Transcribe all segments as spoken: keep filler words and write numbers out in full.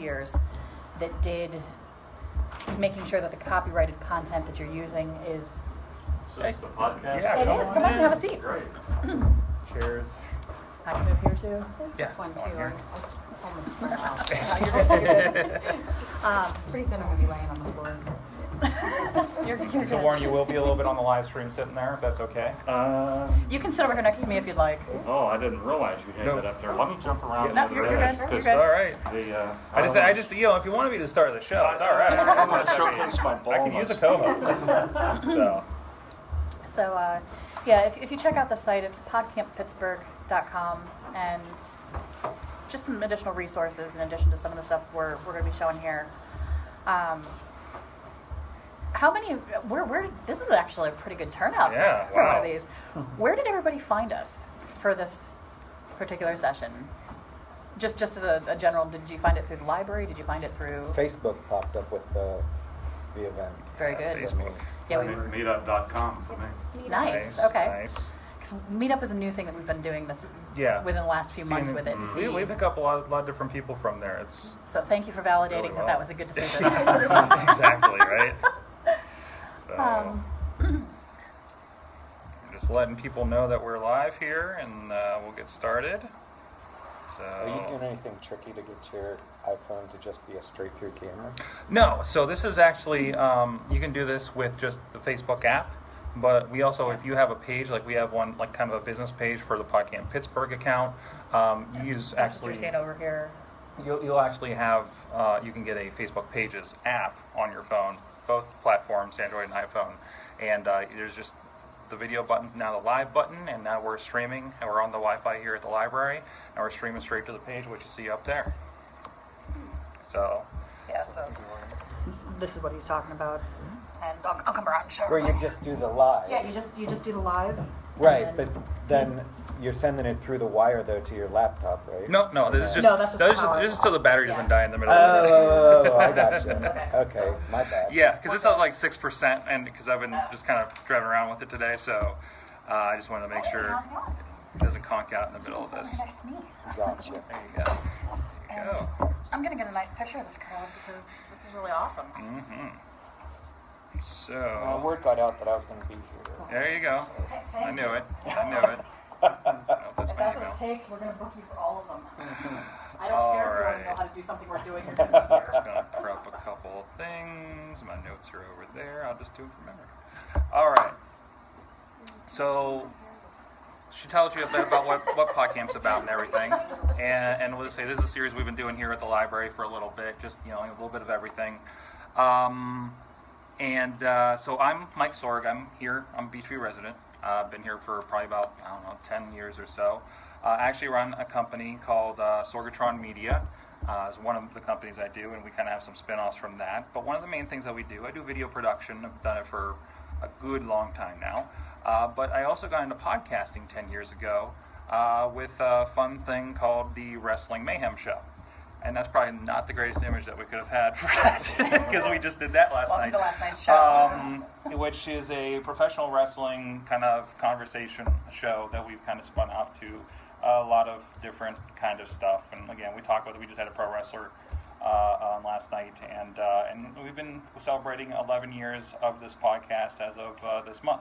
years that did making sure that the copyrighted content that you're using is... Is this the podcast? Yeah, it come is. on Come on, in. have a seat. Great. Cheers. I can move here too. There's Yeah, this one go on too. here. I almost spread out. No, you're good. You're good. Um, Pretty soon I'm gonna be laying on the floor. you're, you're So good. Warren, you will be a little bit on the live stream sitting there, if that's okay. Um, You can sit over here next to me if you'd like. oh, I didn't realize you had No. that up there. Let me jump around. No, the you're- other you're edge, good. You're 'cause good. All right. The, uh, I just, don't I wanna- just, you know, if you wanted me to start the show, it's all right. I don't want to showcase my I could use a baldness. co-host. So, So, uh, yeah, if, if you check out the site, it's podcamp pittsburgh dot com, and just some additional resources in addition to some of the stuff we're, we're going to be showing here. Um, how many, where, where, this is actually a pretty good turnout Yeah, for, for one wow. of these. Where did everybody find us for this particular session? Just just as a, a general, did you find it through the library? Did you find it through? Facebook popped up with the, the event. Very uh, good. Facebook. Yeah, we, Meetup dot com for me. nice. Okay. Nice. 'Cause Meetup is a new thing that we've been doing this Yeah. within the last few months Seeing- with it. To mm, see. We, we pick up a lot, lot of different people from there. It's So thank you for validating Really that well. that was a good decision. exactly right. So, um, just letting people know that we're live here, and uh, we'll get started. So, Are you doing anything tricky to get your iPhone to just be a straight through camera? no. So this is actually um, you can do this with just the Facebook app, but we also, if you have a page, like we have one, like kind of a business page for the Podcamp Pittsburgh account, um, you use that's what actually. you're seeing over here. You'll, you'll actually have, uh, you can get a Facebook Pages app on your phone, both platforms, Android and iPhone. And uh, there's just the video button's now the live button, and now we're streaming, and we're on the Wi-Fi here at the library, and we're streaming straight to the page, which you see up there. So, Yeah. So this is what he's talking about, and I'll, I'll come around and show. Where you just do the live. Yeah, you just you just do the live. and Right, then but then you're sending it through the wire though to your laptop, right? no, no, this is just, No, that's just this is power. this is so the battery doesn't Yeah. die in the middle of it. Oh, oh, oh, I got you. Okay. Okay, my bad. Yeah, because it's at like six percent, and because I've been just kind of driving around with it today, so uh, I just wanted to make sure it doesn't conk out in the middle of this. Next to me. Gotcha. There you go. There you go. And I'm gonna get a nice picture of this crowd because this is really awesome. Mm-hmm. Uh, So, word got out that I was going to be here. there you go. Hey, I thank knew you. it. I knew it. I don't know if that's If my that's email. what it takes, we're gonna book you for all of them. I don't All care if you right. don't know how to do something we're doing. You're gonna be Just here. gonna prep a couple of things. My notes are over there. I'll just do them from memory. All right. So she tells you a bit about what, what Podcamp's about and everything. And, and we'll just say this is a series we've been doing here at the library for a little bit, just, you know, a little bit of everything. Um, and uh, so I'm Mike Sorg. I'm here. I'm a Beachview resident. I've uh, been here for probably about, I don't know, ten years or so. Uh, I actually run a company called uh, Sorgatron Media. Uh, is one of the companies I do, and we kind of have some spin-offs from that. But one of the main things that we do, I do video production. I've done it for a good long time now. Uh, but I also got into podcasting ten years ago uh, with a fun thing called the Wrestling Mayhem Show. And that's probably not the greatest image that we could have had for that, because we just did that last Welcome night. to last night's show. Um, which is a professional wrestling kind of conversation show that we've kind of spun out to a lot of different kind of stuff. And again, we talked about it. We just had a pro wrestler uh, on last night, and uh, and we've been celebrating eleven years of this podcast as of uh, this month.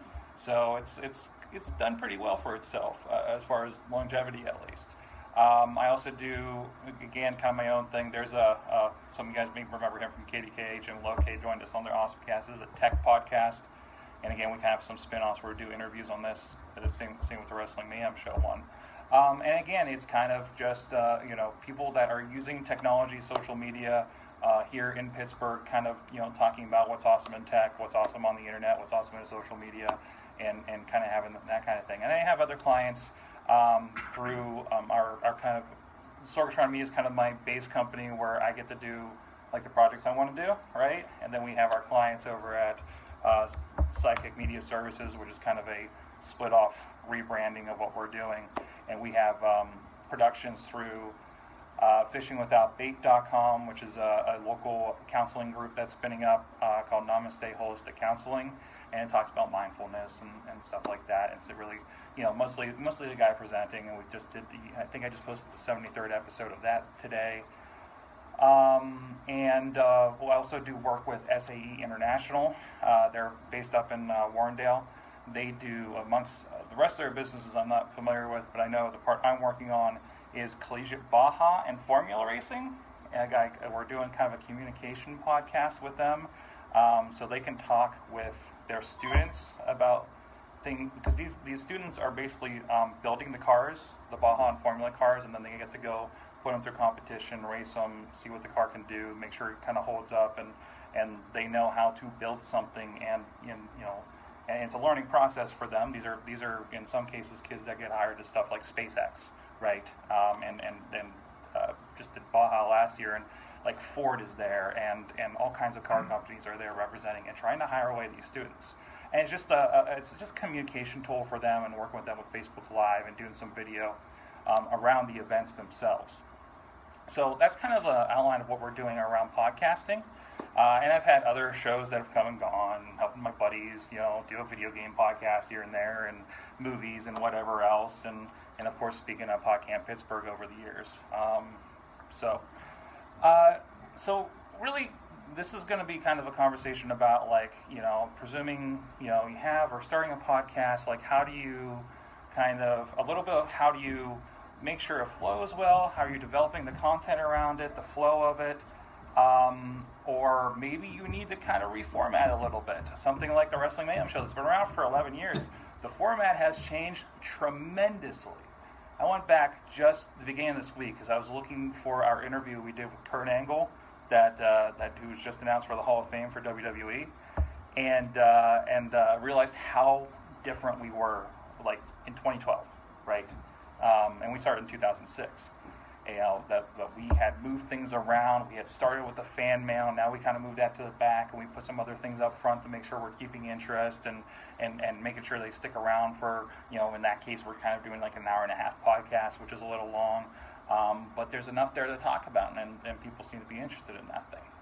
So it's it's it's done pretty well for itself uh, as far as longevity, at least. Um, I also do, again, kind of my own thing. There's a, uh, some of you guys may remember him from K D K H, and Loke joined us on their awesome cast. This is a tech podcast. And again, we kind of have some spin-offs where we do interviews on this. That is same, same with the Wrestling Mayhem Show one. Um, and again, it's kind of just, uh, you know, people that are using technology, social media uh, here in Pittsburgh, kind of, you know, talking about what's awesome in tech, what's awesome on the internet, what's awesome in social media, and, and kind of having that kind of thing. And I have other clients Um, through um, our, our kind of, Sorgatron Media is kind of my base company where I get to do like the projects I want to do, right? And then we have our clients over at uh, Psychic Media Services, which is kind of a split off rebranding of what we're doing. And we have um, productions through uh, fishing without bait dot com, which is a, a local counseling group that's spinning up uh, called Namaste Holistic Counseling. And it talks about mindfulness and, and stuff like that. And it's a really, you know, mostly mostly the guy presenting, and we just did the, I think I just posted the seventy-third episode of that today. Um, and uh, we'll also do work with S A E International. Uh, they're based up in uh, Warrendale. They do, amongst uh, the rest of their businesses I'm not familiar with, but I know the part I'm working on is collegiate Baja and formula racing. And I, we're doing kind of a communication podcast with them, um, so they can talk with their students about things, because these, these students are basically um, building the cars, the Baja and formula cars, and then they get to go put them through competition, race them, see what the car can do, make sure it kind of holds up, and, and they know how to build something, and, and you know, and it's a learning process for them. These are, these are in some cases kids that get hired to stuff like SpaceX, right? Um, and and, and uh, just did Baja last year, and like Ford is there, and, and all kinds of car companies are there representing and trying to hire away these students. And it's just a, a it's just a communication tool for them, and working with them with Facebook Live and doing some video um, around the events themselves. So that's kind of an outline of what we're doing around podcasting. Uh, and I've had other shows that have come and gone, helping my buddies, you know, do a video game podcast here and there, and movies and whatever else. And, and of course, speaking of Podcamp Pittsburgh over the years. Um, so, uh, so really, this is going to be kind of a conversation about, like, you know, presuming, you know, you have or starting a podcast, like, how do you kind of, a little bit of how do you make sure it flows well, how are you developing the content around it, the flow of it, um, or maybe you need to kind of reformat a little bit. Something like the Wrestling Mayhem show that's been around for eleven years. The format has changed tremendously. I went back just the beginning of this week because I was looking for our interview we did with Kurt Angle, that uh, that who was just announced for the Hall of Fame for W W E, and uh, and uh, realized how different we were, like in twenty twelve, right? Um, and we started in two thousand six. You know, that, that we had moved things around. We had started with the fan mail. Now we kind of moved that to the back, and we put some other things up front to make sure we're keeping interest and, and, and making sure they stick around for, you know, in that case, we're kind of doing like an hour and a half podcast, which is a little long. Um, but there's enough there to talk about, and, and people seem to be interested in that thing.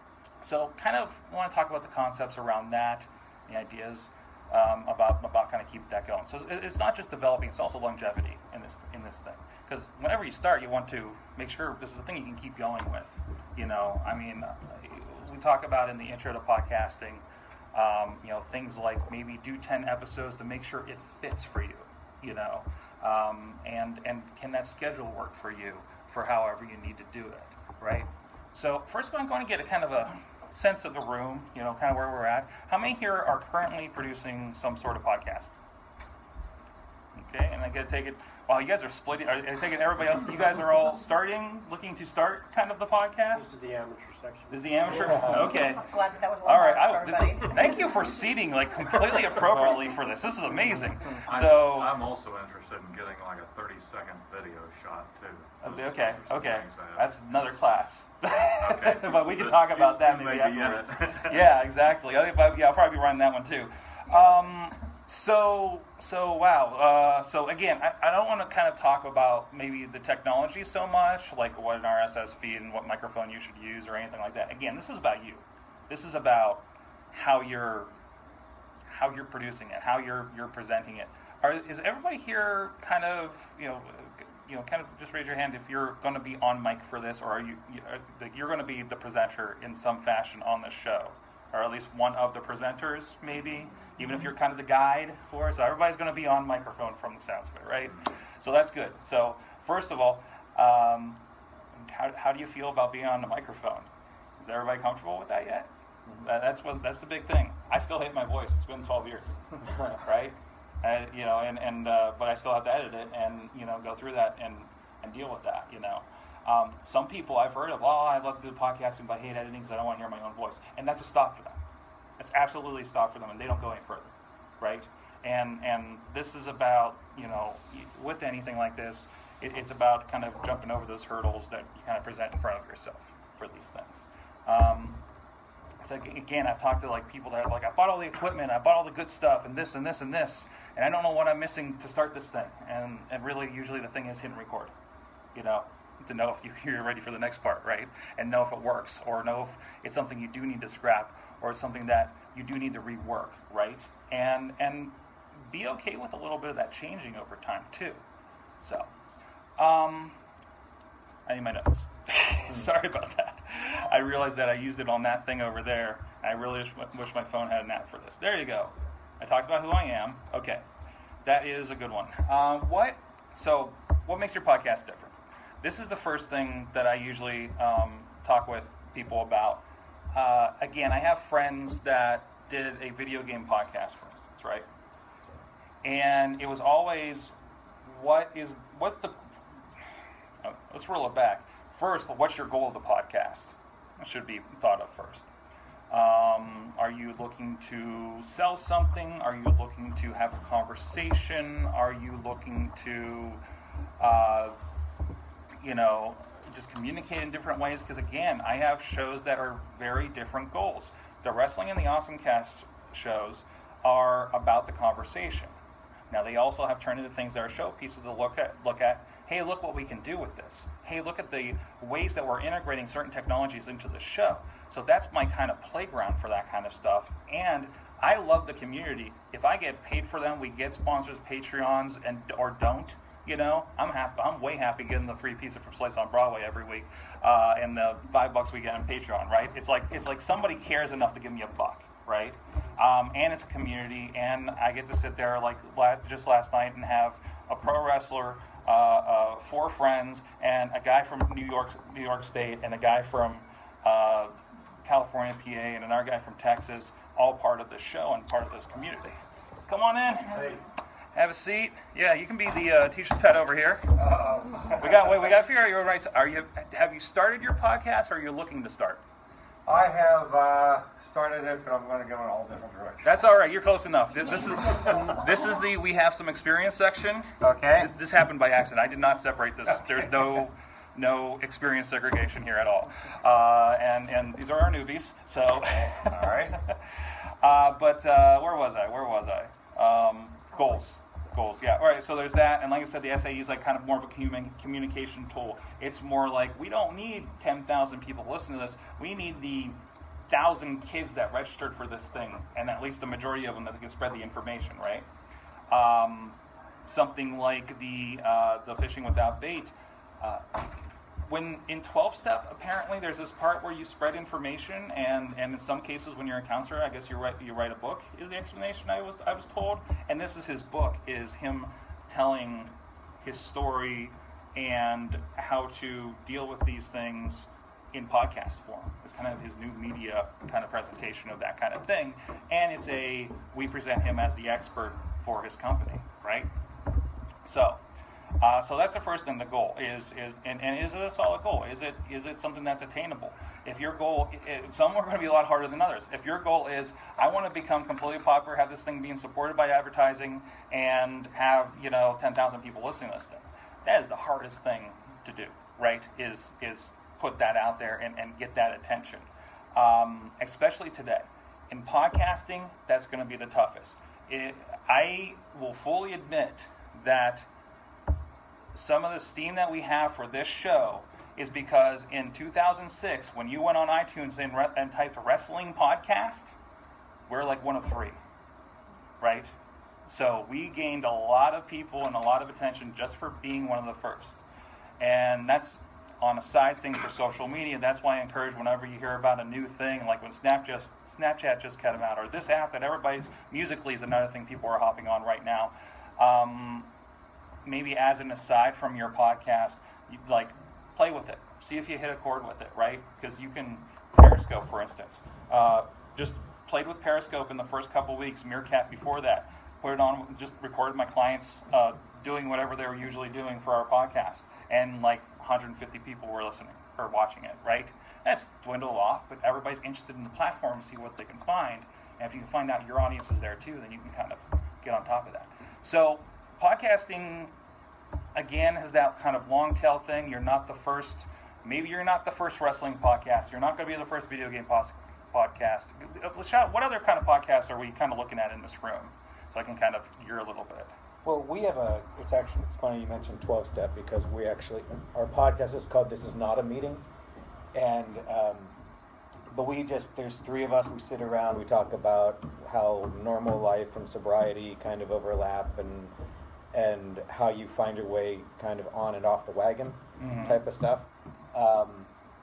So kind of want to talk about the concepts around that, the ideas. Um, about about kind of keep that going. So it's not just developing; it's also longevity in this in this thing. Because whenever you start, you want to make sure this is a thing you can keep going with. You know, I mean, we talk about in the intro to podcasting, um, you know, things like maybe do ten episodes to make sure it fits for you. You know, um, and and can that schedule work for you for however you need to do it, right? So first, I'm going to get a kind of a sense of the room, you know, kind of where we're at. How many here are currently producing some sort of podcast? Okay, and I got to take it. Wow, you guys are splitting. Are I taking everybody else? You guys are all starting, looking to start kind of the podcast. This is the amateur section. This is the amateur. Yeah. Okay. I'm glad that that was one All right. for I, everybody. th- thank you for seating like completely appropriately for this. This is amazing. I'm, So. I'm also interested in getting like a thirty second video shot too. Okay. Some Okay. things I have. That's another class. Okay. But we can But talk you- about that you maybe may be in afterwards. it. Yeah, exactly. I think, but, yeah, I'll probably be running that one too. Um, so, so wow. Uh, so again, I, I don't want to kind of talk about maybe the technology so much, like what an R S S feed and what microphone you should use or anything like that. Again, this is about you. This is about how you're how you're producing it, how you're you're presenting it. Are, is everybody here kind of you know? You know, kind of just raise your hand if you're going to be on mic for this, or are you, you are, you're going to be the presenter in some fashion on this show, or at least one of the presenters, maybe, even if you're kind of the guide for it. So everybody's going to be on microphone from the sounds of it, right? So that's good. So first of all, um, how how do you feel about being on the microphone? Is everybody comfortable with that yet? That, that's what that's the big thing. I still hate my voice. It's been twelve years, right? Uh, you know, and, and uh, but I still have to edit it and, you know, go through that and, and deal with that, you know. Um, some people I've heard of, oh, I love to do podcasting, but I hate editing because I don't want to hear my own voice. And that's a stop for them. It's absolutely a stop for them, and they don't go any further, right? And and this is about, you know, with anything like this, it, it's about kind of jumping over those hurdles that you kind of present in front of yourself for these things. Um, It's like, again, I've talked to like people that are like, I bought all the equipment, I bought all the good stuff, and this and this and this, and I don't know what I'm missing to start this thing. And and really, usually the thing is hit and record, you know, to know if you, you're ready for the next part, right? And know if it works, or know if it's something you do need to scrap, or it's something that you do need to rework, right? And and be okay with a little bit of that changing over time too. So, um, I need my notes. Sorry about that. I realized that I used it on that thing over there. I really wish, wish my phone had an app for this. There you go. I talked about who I am. Okay, that is a good one. Um, what? So, what makes your podcast different? This is the first thing that I usually um, talk with people about. Uh, again, I have friends that did a video game podcast, for instance, right? And it was always, what is, what's the, oh, let's roll it back. First, what's your goal of the podcast? That should be thought of first. Um, are you looking to sell something? Are you looking to have a conversation? Are you looking to, uh, you know, just communicate in different ways? Because again, I have shows that are very different goals. The Wrestling and the Awesome Cast shows are about the conversation. Now they also have turned into things that are showpieces to look at. Look at. Hey, look what we can do with this. Hey, look at the ways that we're integrating certain technologies into the show. So that's my kind of playground for that kind of stuff. And I love the community. If I get paid for them, we get sponsors, Patreons, and or don't. You know, I'm happy. I'm way happy getting the free pizza from Slice on Broadway every week, uh, and the five bucks we get on Patreon. Right? It's like it's like somebody cares enough to give me a buck. Right? Um, and it's a community, and I get to sit there like just last night and have a pro wrestler, uh, uh, four friends, and a guy from New York, New York State, and a guy from uh, California, P A, and another guy from Texas, all part of this show and part of this community. Come on in. Hey. Have a seat. Yeah, you can be the uh, teacher's pet over here. we got wait. We got to figure out your rights. Are you have you started your podcast, or are you looking to start? I have uh, started it, but I'm going to go in all different directions. That's all right. You're close enough. This is this is the we have some experience section. Okay. This happened by accident. I did not separate this. Okay. There's no no experience segregation here at all. Uh, and and these are our newbies. So. All right. uh, but uh, where was I? Where was I? Um, goals. Goals, yeah. All right, so there's that. And like I said, the S A E is like kind of more of a commun- communication tool. It's more like we don't need ten thousand people to listen to this. We need the one thousand kids that registered for this thing, and at least the majority of them that can spread the information, right? Um, something like the uh, the Fishing Without Bait. Uh, when in twelve-step, apparently there's this part where you spread information, and, and in some cases when you're a counselor, I guess you write you write a book, is the explanation I was I was told. And this is his book, is him telling his story and how to deal with these things in podcast form. It's kind of his new media kind of presentation of that kind of thing. And it's a, we present him as the expert for his company, right? So, uh, so that's the first thing, the goal is, is and, and is it a solid goal? Is it is it something that's attainable? If your goal, it, some are going to be a lot harder than others. If your goal is, I want to become completely popular, have this thing being supported by advertising, and have, you know, ten thousand people listening to this thing, that is the hardest thing to do, right? Is is put that out there and, and get that attention, um, especially today. In podcasting, that's going to be the toughest. It, I will fully admit that some of the steam that we have for this show is because in two thousand six, when you went on iTunes and, re- and typed wrestling podcast, we're like one of three, right? So we gained a lot of people and a lot of attention just for being one of the first. And that's on a side thing for social media. That's why I encourage whenever you hear about a new thing, like when Snapchat, Snapchat just cut them out, or this app that everybody's, Musical.ly is another thing people are hopping on right now. Um, maybe as an aside from your podcast, you, like, play with it. See if you hit a chord with it, right? Because you can, Periscope, for instance. Uh, just played with Periscope in the first couple weeks, Meerkat before that. Put it on, just recorded my clients uh, doing whatever they were usually doing for our podcast. And like one hundred fifty people were listening or watching it, right? That's dwindled off, but everybody's interested in the platform to see what they can find. And if you can find out your audience is there too, then you can kind of get on top of that. So podcasting, again, has that kind of long tail thing. You're not the first, maybe you're not the first wrestling podcast. You're not going to be the first video game pos- podcast. What other kind of podcasts are we kind of looking at in this room? So I can kind of gear a little bit. Well, we have a, it's actually, it's funny you mentioned twelve-step because we actually, our podcast is called This Is Not a Meeting. And, um, but we just, there's three of us, we sit around, we talk about how normal life and sobriety kind of overlap and and how you find your way kind of on and off the wagon mm-hmm. type of stuff. Um,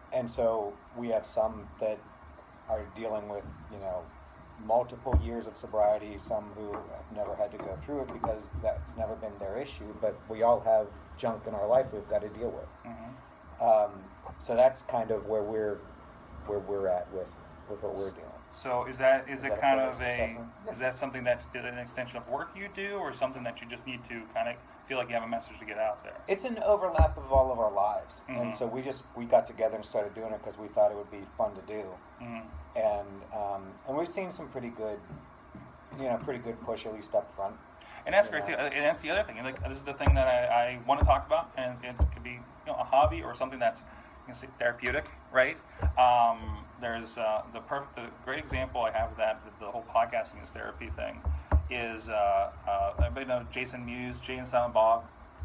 and so we have some that are dealing with, you know, multiple years of sobriety, some who have never had to go through it because that's never been their issue, but we all have junk in our life we've got to deal with. Mm-hmm. Um, so that's kind of where we're where we're at with, with what we're doing. So is that is, Is it that a kind fair of a assessment? is that something that is an extension of work you do, or something that you just need to kind of feel like you have a message to get out there? It's an overlap of all of our lives, Mhm. and so we just we got together and started doing it because we thought it would be fun to do, Mm-hmm. and um, and we've seen some pretty good, you know, pretty good push at least up front. And that's You great know. too. And that's the other thing. And like, this is the thing that I, I want to talk about, and it's, it could be, you know, a hobby or something that's, you can say, therapeutic, right? Um, there's uh, the perfect, the great example I have of that, the, the whole podcasting is therapy thing, is uh, uh, everybody know Jason Mewes, Jay and Silent Bob,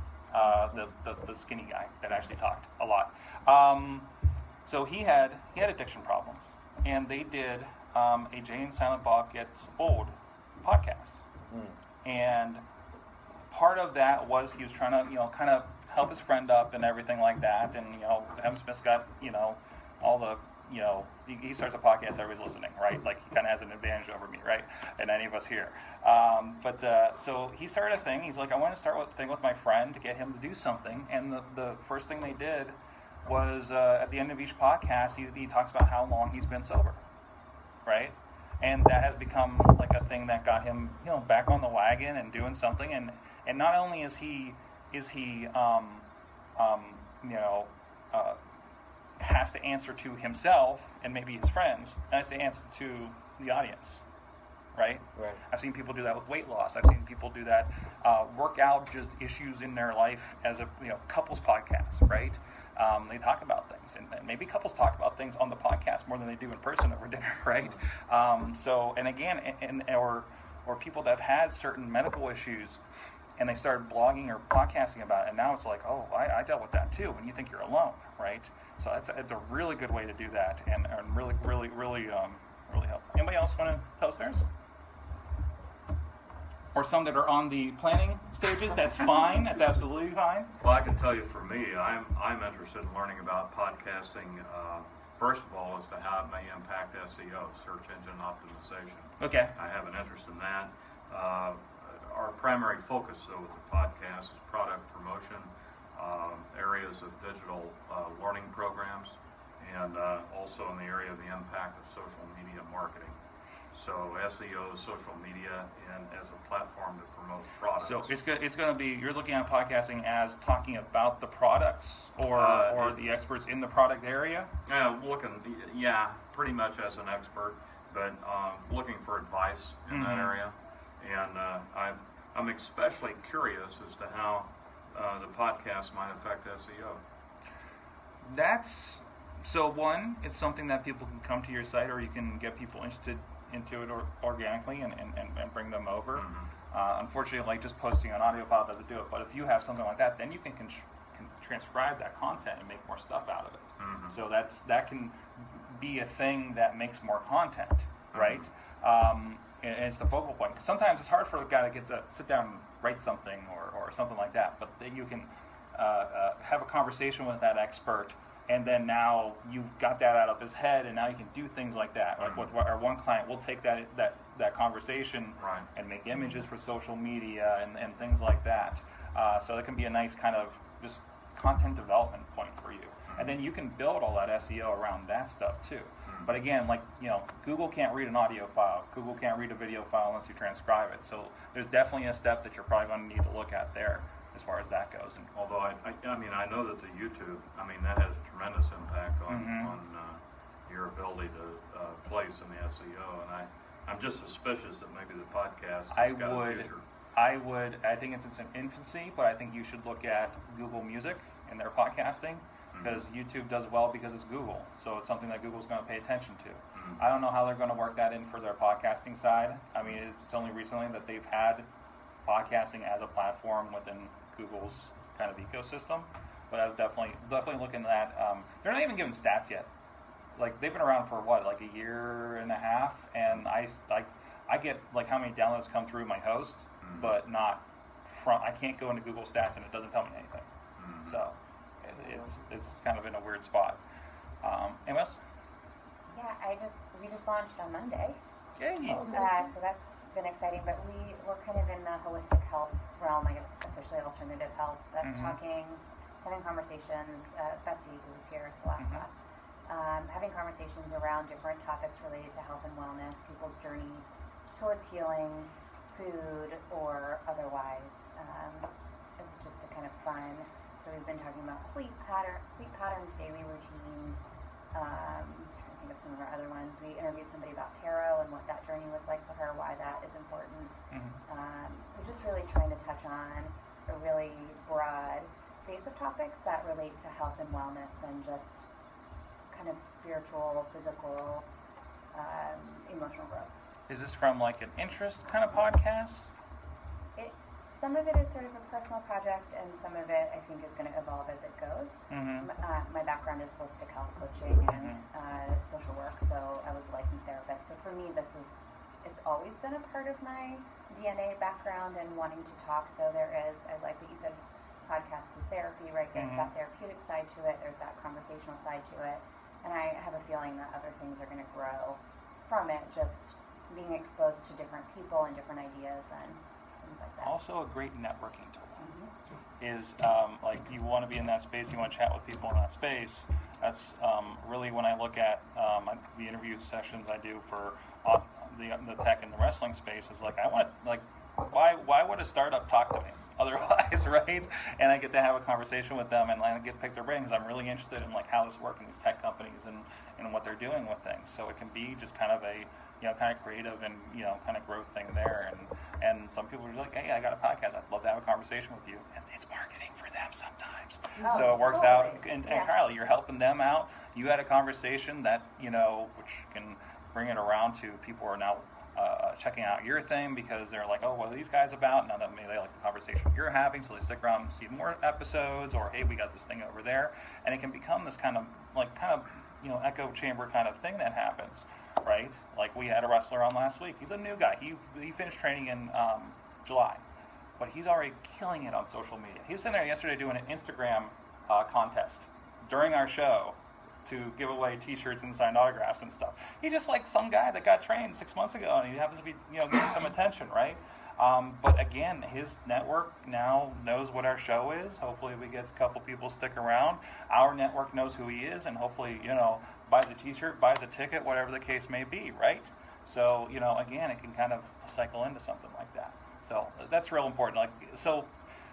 uh, the, the the skinny guy that actually talked a lot. Um, so he had he had addiction problems, and they did um, a Jay and Silent Bob Gets Old podcast. Mm. And part of that was he was trying to, you know, kind of help his friend up and everything like that. And, you know, Evan Smith's got, you know, all the, you know, he, he starts a podcast, everybody's listening, right? Like, he kind of has an advantage over me, right? And any of us here. Um, but, uh, so he started a thing. He's like, I want to start a thing with my friend to get him to do something. And the, the first thing they did was, uh, at the end of each podcast, he, he talks about how long he's been sober, right? And that has become like a thing that got him, you know, back on the wagon and doing something. And, and not only is he is he, um, um, you know, uh, has to answer to himself and maybe his friends, and has to answer to the audience, right? Right. I've seen people do that with weight loss. I've seen people do that, uh, work out just issues in their life as a, you know, couples podcast, right? Um, they talk about things, and, and maybe couples talk about things on the podcast more than they do in person over dinner, right? Um, so, and again, and, and or or people that have had certain medical issues, and they started blogging or podcasting about it, and now it's like, oh, I, I dealt with that too, and you think you're alone, right? So that's it's a really good way to do that, and, and really, really, really, um, really helpful. Anybody else want to tell us theirs? Or some that are on the planning stages, that's fine. That's absolutely fine. Well, I can tell you for me, I'm, I'm interested in learning about podcasting, uh, first of all, as to how it may impact S E O, search engine optimization. Okay. I have an interest in that. Uh, our primary focus, though, with the podcast is product promotion, um, areas of digital uh, learning programs, and uh, also in the area of the impact of social media marketing. So S E O, social media, and as a platform to promote products. So it's go- it's going to be, you're looking at podcasting as talking about the products or Uh, or it- the experts in the product area? Yeah, looking, yeah, pretty much as an expert, but um, looking for advice in that Mhm. area. And uh, I'm, I'm especially curious as to how uh, the podcast might affect S E O. That's, so one, it's something that people can come to your site, or you can get people interested into it or, organically and, and, and and bring them over. Mhm. Uh, unfortunately, like just posting an audio file doesn't do it, but if you have something like that, then you can, con- can transcribe that content and make more stuff out of it. Mhm. So that's that can be a thing that makes more content, right? Um, and, and it's the focal point. 'Cause sometimes it's hard for a guy to get to sit down and write something or, or something like that, but then you can uh, uh, have a conversation with that expert, and then now you've got that out of his head, and now you can do things like that. Like with our one client, we'll take that that that conversation Right. and make images for social media and, and things like that. Uh, so that can be a nice kind of just content development point for you. And then you can build all that S E O around that stuff too. But again, like, you know, Google can't read an audio file. Google can't read a video file unless you transcribe it. So there's definitely a step that you're probably going to need to look at there as far as that goes. And Although I, I, I mean, I know that the YouTube, I mean, that has a tremendous impact on, Mhm. on uh, your ability to uh, place in the S E O, and I, I'm just suspicious that maybe the podcast has I got a would, future. I would, I think it's, it's in infancy, but I think you should look at Google Music and their podcasting, because YouTube does well because it's Google. So it's something that Google's going to pay attention to. Mhm. I don't know how they're going to work that in for their podcasting side. I mean, it's only recently that they've had podcasting as a platform within Google's kind of ecosystem. But I would definitely, definitely looking at, um, they're not even giving stats yet. Like, they've been around for what, like a year and a half, and I, like, I get like how many downloads come through my host, Mhm. but not from, I can't go into Google Stats and it doesn't tell me anything. Mhm. So it, it's it's kind of in a weird spot. Um, anyone else? Yeah, I just we just launched on Monday, Yay. uh, so that's been exciting. But we we're kind of in the holistic health realm, I guess officially alternative health, uh, Mhm. talking, having conversations. Uh, Betsy, who was here at the last Mhm. class, um, having conversations around different topics related to health and wellness, people's journey towards healing, food or otherwise. Um, it's just a kind of fun. So we've been talking about sleep pattern, sleep patterns, daily routines. Um, trying to think of some of our other ones. We interviewed somebody about tarot and what that journey was like for her, why that is important. Mhm. Um, so just really trying to touch on a really broad base of topics that relate to health and wellness and just kind of spiritual, physical, um, emotional growth. Is this from like an interest kind of podcast? It, some of it is sort of a personal project, and some of it I think is going to evolve as it goes. Mm-hmm. M- Uh, my background is holistic health coaching and uh, social work, so I was a licensed therapist. So for me, this is, it's always been a part of my D N A background and wanting to talk. So there is, I like what you said, podcast is therapy, right? There's Mhm. that therapeutic side to it, there's that conversational side to it, and I have a feeling that other things are going to grow from it, just being exposed to different people and different ideas and things like that. Also a great networking tool. Mhm. Is um, like you want to be in that space, you want to chat with people in that space. That's um, really when I look at um, the interview sessions I do for uh, the the tech and the wrestling space. Is like I want to like why why would a startup talk to me otherwise, right? And I get to have a conversation with them and I get to pick their brains. I'm really interested in like how this works in these tech companies and, and what they're doing with things. So it can be just kind of a you know kind of creative and you know kind of growth thing there. And and some people are like, hey, I got a podcast. I'd love to have a conversation with you. And it's marketing for them sometimes. Oh, so it works out totally. en- Yeah. entirely. You're helping them out. You had a conversation that you know which can bring it around to people who are now uh, checking out your thing because they're like, oh, what are these guys about? Now that maybe they like the conversation you're having, so they stick around and see more episodes, or hey, we got this thing over there, and it can become this kind of like kind of you know echo chamber kind of thing that happens, right? Like we had a wrestler on last week. He's a new guy. He he finished training in um, July, but he's already killing it on social media. He was sitting there yesterday doing an Instagram uh, contest during our show to give away T-shirts and signed autographs and stuff. He's just like some guy that got trained six months ago, and he happens to be, you know, getting some attention, right? Um, but again, his network now knows what our show is. Hopefully, we get a couple people stick around. Our network knows who he is, and hopefully, you know, buys a T-shirt, buys a ticket, whatever the case may be, right? So, you know, again, it can kind of cycle into something like that. So that's real important. Like, so.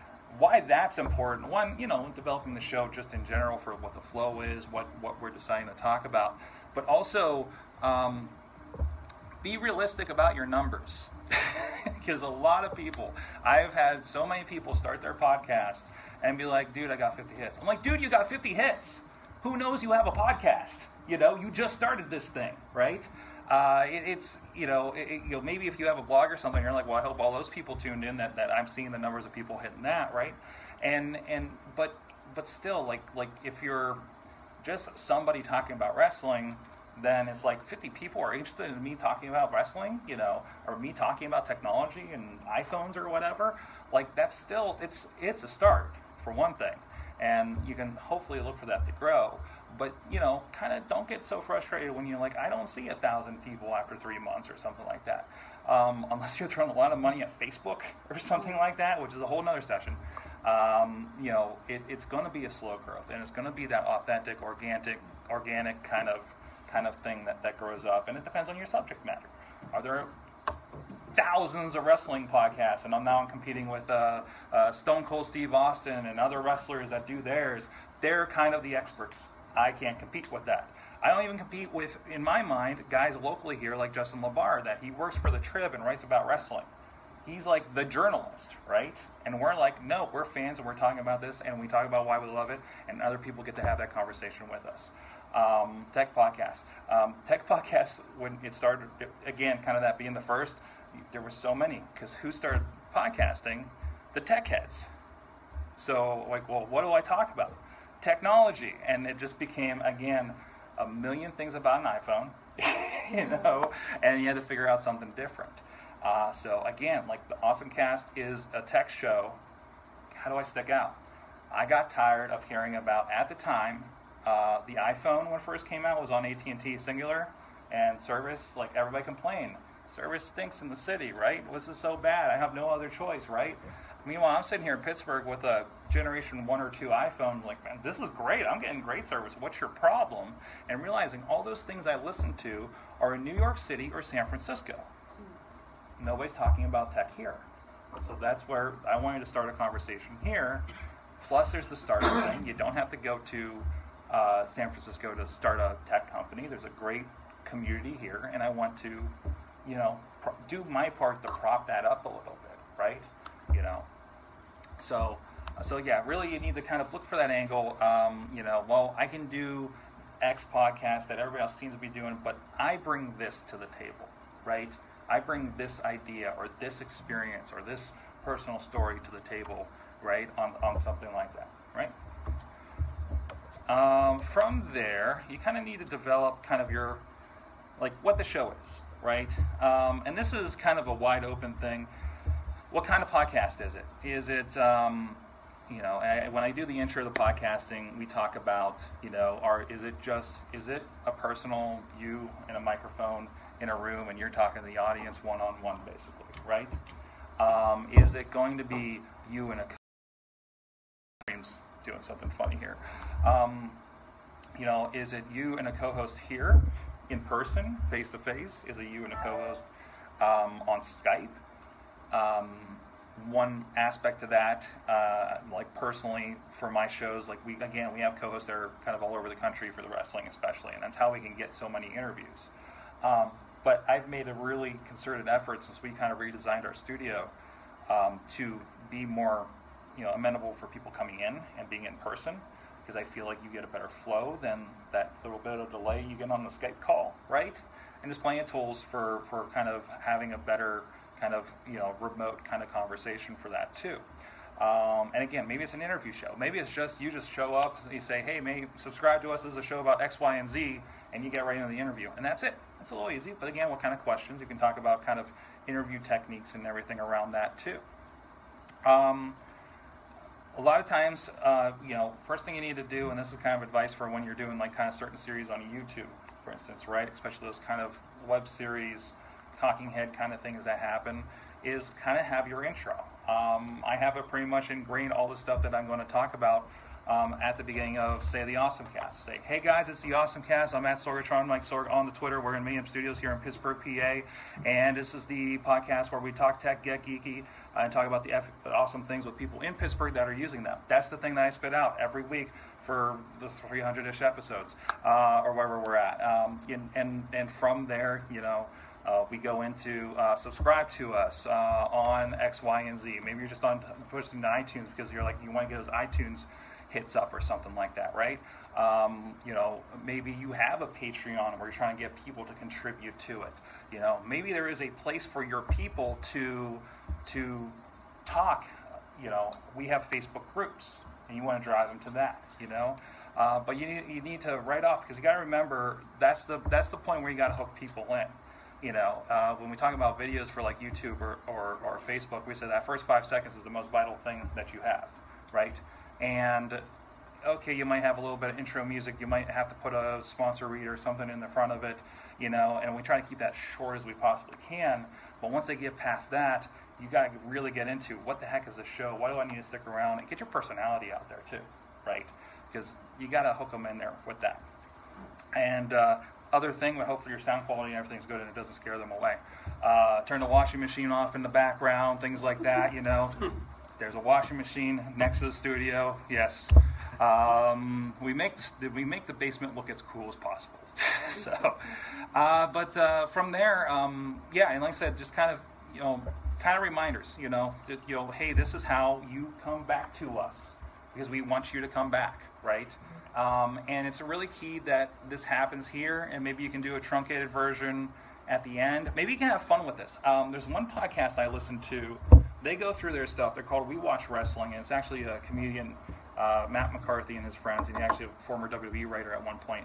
Why that's important, one, you know, developing the show just in general for what the flow is, what, what we're deciding to talk about, but also um, be realistic about your numbers. Because a lot of people, I've had so many people start their podcast and be like, dude, I got fifty hits. I'm like, dude, you got fifty hits. Who knows you have a podcast? You know, you just started this thing, right? Uh, it, it's, you know, it, it, you know, maybe if you have a blog or something, you're like, well, I hope all those people tuned in that, that I'm seeing the numbers of people hitting that, right? And, and, but, but still, like, like if you're just somebody talking about wrestling, then it's like fifty people are interested in me talking about wrestling, you know, or me talking about technology and iPhones or whatever. Like that's still, it's, it's a start for one thing. And you can hopefully look for that to grow. But, you know, kind of don't get so frustrated when you're like, I don't see a thousand people after three months or something like that. Um, unless you're throwing a lot of money at Facebook or something like that, which is a whole nother session. Um, you know, it, it's going to be a slow growth, and it's going to be that authentic, organic, organic kind of kind of thing that, that grows up. And it depends on your subject matter. Are there thousands of wrestling podcasts, and I'm now competing with uh, uh, Stone Cold Steve Austin and other wrestlers that do theirs? They're kind of the experts. I can't compete with that. I don't even compete with, in my mind, guys locally here like Justin LaBar, that he works for the Trib and writes about wrestling. He's like the journalist, right? And we're like, no, we're fans and we're talking about this and we talk about why we love it, and other people get to have that conversation with us. Um, tech podcasts. Um, tech podcasts, when it started, again, kind of that being the first, there were so many, because who started podcasting? The tech heads. So, like, well, what do I talk about? Technology. And it just became, again, a million things about an iPhone, you know, and you had to figure out something different. Uh, so, again, like the Awesome Cast is a tech show. How do I stick out? I got tired of hearing about, at the time, Uh, the iPhone, when it first came out, was on A T and T Singular, and service, like everybody complained, service stinks in the city, right? This is so bad. I have no other choice, right? Meanwhile, I'm sitting here in Pittsburgh with a generation one or two iPhone, like, man, this is great. I'm getting great service. What's your problem? And realizing all those things I listen to are in New York City or San Francisco. Nobody's talking about tech here. So that's where I wanted to start a conversation here. Plus, there's the startup thing. You don't have to go to uh, San Francisco to start a tech company. There's a great community here, and I want to, you know, pro- do my part to prop that up a little bit, right? You know, so, so yeah, really, you need to kind of look for that angle. Um, you know, well, I can do X podcast that everybody else seems to be doing, but I bring this to the table, right? I bring this idea or this experience or this personal story to the table, right, on, on something like that, right? Um, from there, you kind of need to develop kind of your, like, what the show is, right? Um, and this is kind of a wide open thing. What kind of podcast is it? Is it, um, you know, I, when I do the intro to the podcasting, we talk about, you know, are, is it just, is it a personal, you and a microphone in a room and you're talking to the audience one-on-one, basically, right? Um, is it going to be you and a co-host doing something funny here? Um, you know, is it you and a co-host here in person, face-to-face? Is it you and a co-host um, on Skype? Um, one aspect to that, uh, like personally for my shows, like we, again, we have co-hosts that are kind of all over the country for the wrestling especially, and that's how we can get so many interviews. Um, but I've made a really concerted effort since we kind of redesigned our studio um, to be more, you know, amenable for people coming in and being in person, because I feel like you get a better flow than that little bit of delay you get on the Skype call, right? And there's plenty of tools for, for kind of having a better kind of, you know, remote kind of conversation for that too. Um, and again, maybe it's an interview show. Maybe it's just you just show up, you say, hey, maybe subscribe to us. This is a show about X, Y, and Z, and you get right into the interview. And that's it. It's a little easy. But again, what kind of questions? You can talk about kind of interview techniques and everything around that too. Um, a lot of times, uh, you know, first thing you need to do, and this is kind of advice for when you're doing like kind of certain series on YouTube, for instance, right? Especially those kind of web series, talking head kind of things that happen, is kind of have your intro. Um, I have it pretty much ingrained, all the stuff that I'm going to talk about um, at the beginning of, say, the Awesome Cast. Say, hey guys, it's the Awesome Cast. I'm at Sorgatron, Mike Sorg on the Twitter. We're in Medium Studios here in Pittsburgh, P A, and this is the podcast where we talk tech, get geeky, uh, and talk about the F- awesome things with people in Pittsburgh that are using them. That's the thing that I spit out every week for the three hundred-ish episodes, uh, or wherever we're at. Um, and, and, and from there, you know, Uh, we go into uh, subscribe to us uh, on X, Y, and Z. Maybe you're just on pushing to iTunes because you're like you want to get those iTunes hits up or something like that, right? Um, you know, maybe you have a Patreon where you're trying to get people to contribute to it. You know, maybe there is a place for your people to to talk. You know, we have Facebook groups, and you want to drive them to that. You know. Uh, but you need, you need to write off, because you got to remember that's the that's the point where you got to hook people in. You know, uh, when we talk about videos for like YouTube or, or, or Facebook, we say that first five seconds is the most vital thing that you have, right? And okay, you might have a little bit of intro music, you might have to put a sponsor read or something in the front of it, you know, and we try to keep that short as we possibly can. But once they get past that, you got to really get into what the heck is a show? Why do I need to stick around? And get your personality out there too, right? Because you got to hook them in there with that. And uh, other thing, but hopefully your sound quality and everything's good and it doesn't scare them away. Uh, turn the washing machine off in the background, things like that, you know. There's a washing machine next to the studio, yes. Um, we make the, we make the basement look as cool as possible. so, uh, but uh, from there, um, yeah, and like I said, just kind of, you know, kind of reminders, you know, that, you know, hey, this is how you come back to us, because we want you to come back, right? Um, and it's really key that this happens here, and maybe you can do a truncated version at the end. Maybe you can have fun with this. Um, there's one podcast I listen to. They go through their stuff. They're called We Watch Wrestling, and it's actually a comedian, uh, Matt McCarthy and his friends, and he's actually a former W W E writer at one point.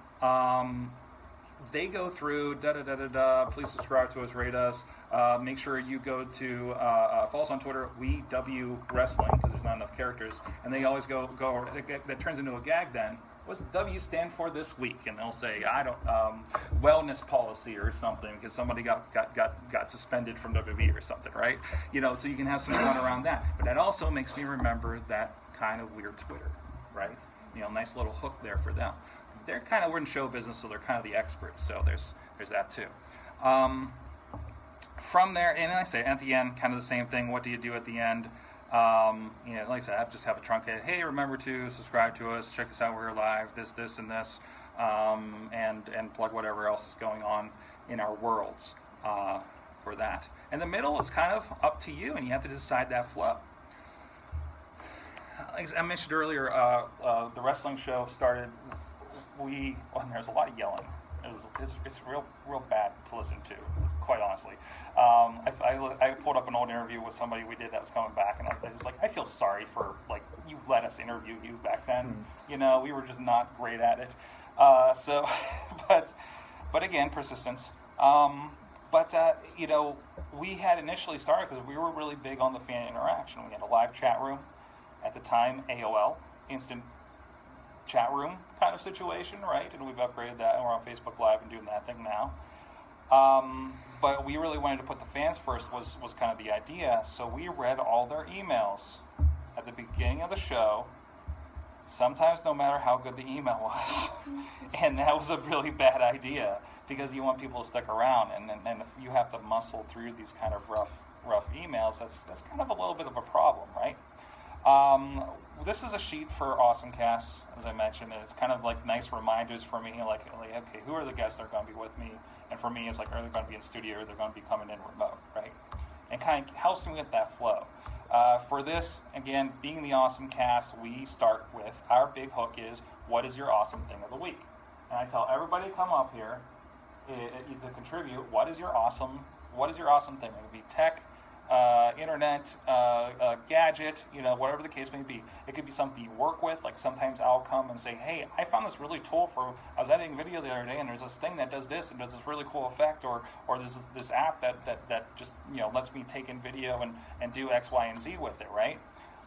Um, they go through, da-da-da-da-da, please subscribe to us, rate us. Uh, make sure you go to, uh, uh, follow us on Twitter, We W Wrestling, because there's not enough characters. And they always go, go that turns into a gag then. what's the W stand for this week? And they'll say, I don't, um, wellness policy or something, because somebody got, got, got, got suspended from W W E or something, right? You know, so you can have some fun around that. But that also makes me remember that kind of weird Twitter, right? You know, nice little hook there for them. They're kind of, we're in show business, so they're kind of the experts, so there's, there's that too. Um, from there, and I say at the end, kind of the same thing, what do you do at the end? Um, you know, like I said, I just have a truncated, hey, remember to subscribe to us, check us out, we're live, this, this, and this, um, and, and plug whatever else is going on in our worlds uh, for that. And the middle is kind of up to you, and you have to decide that flow. Like I mentioned earlier, uh, uh, the wrestling show started, we, well, and there's a lot of yelling. It was, it's, it's real, real bad to listen to, quite honestly. Um, I, I, I pulled up an old interview with somebody we did that was coming back, and I was like, I feel sorry for, like, you let us interview you back then. Mm. You know, we were just not great at it. Uh, so, but, but again, persistence. Um, but, uh, you know, we had initially started because we were really big on the fan interaction. We had a live chat room at the time, A O L, instant chat room kind of situation, right? And we've upgraded that, and we're on Facebook Live and doing that thing now. Um, but we really wanted to put the fans first was, was kind of the idea. So we read all their emails at the beginning of the show, sometimes no matter how good the email was. And that was a really bad idea because you want people to stick around. And, and, and if you have to muscle through these kind of rough, rough emails, that's, that's kind of a little bit of a problem, right? Um, this is a sheet for Awesome Casts, as I mentioned, and it's kind of like nice reminders for me, like, like okay, who are the guests that are going to be with me? And for me, it's like, are they going to be in studio or they're going to be coming in remote, right? And kind of helps me with that flow. Uh, for this, again, being the Awesome Cast, we start with, our big hook is, what is your awesome thing of the week? And I tell everybody to come up here it, it, to contribute, what is your awesome, what is your awesome thing? It could be tech, Uh, internet, uh, uh, gadget, you know, whatever the case may be. It could be something you work with. Like sometimes I'll come and say, hey, I found this really tool for, I was editing video the other day and there's this thing that does this and does this really cool effect, or or there's this, this app that, that, that just, you know, lets me take in video and, and do X, Y, and Z with it, right?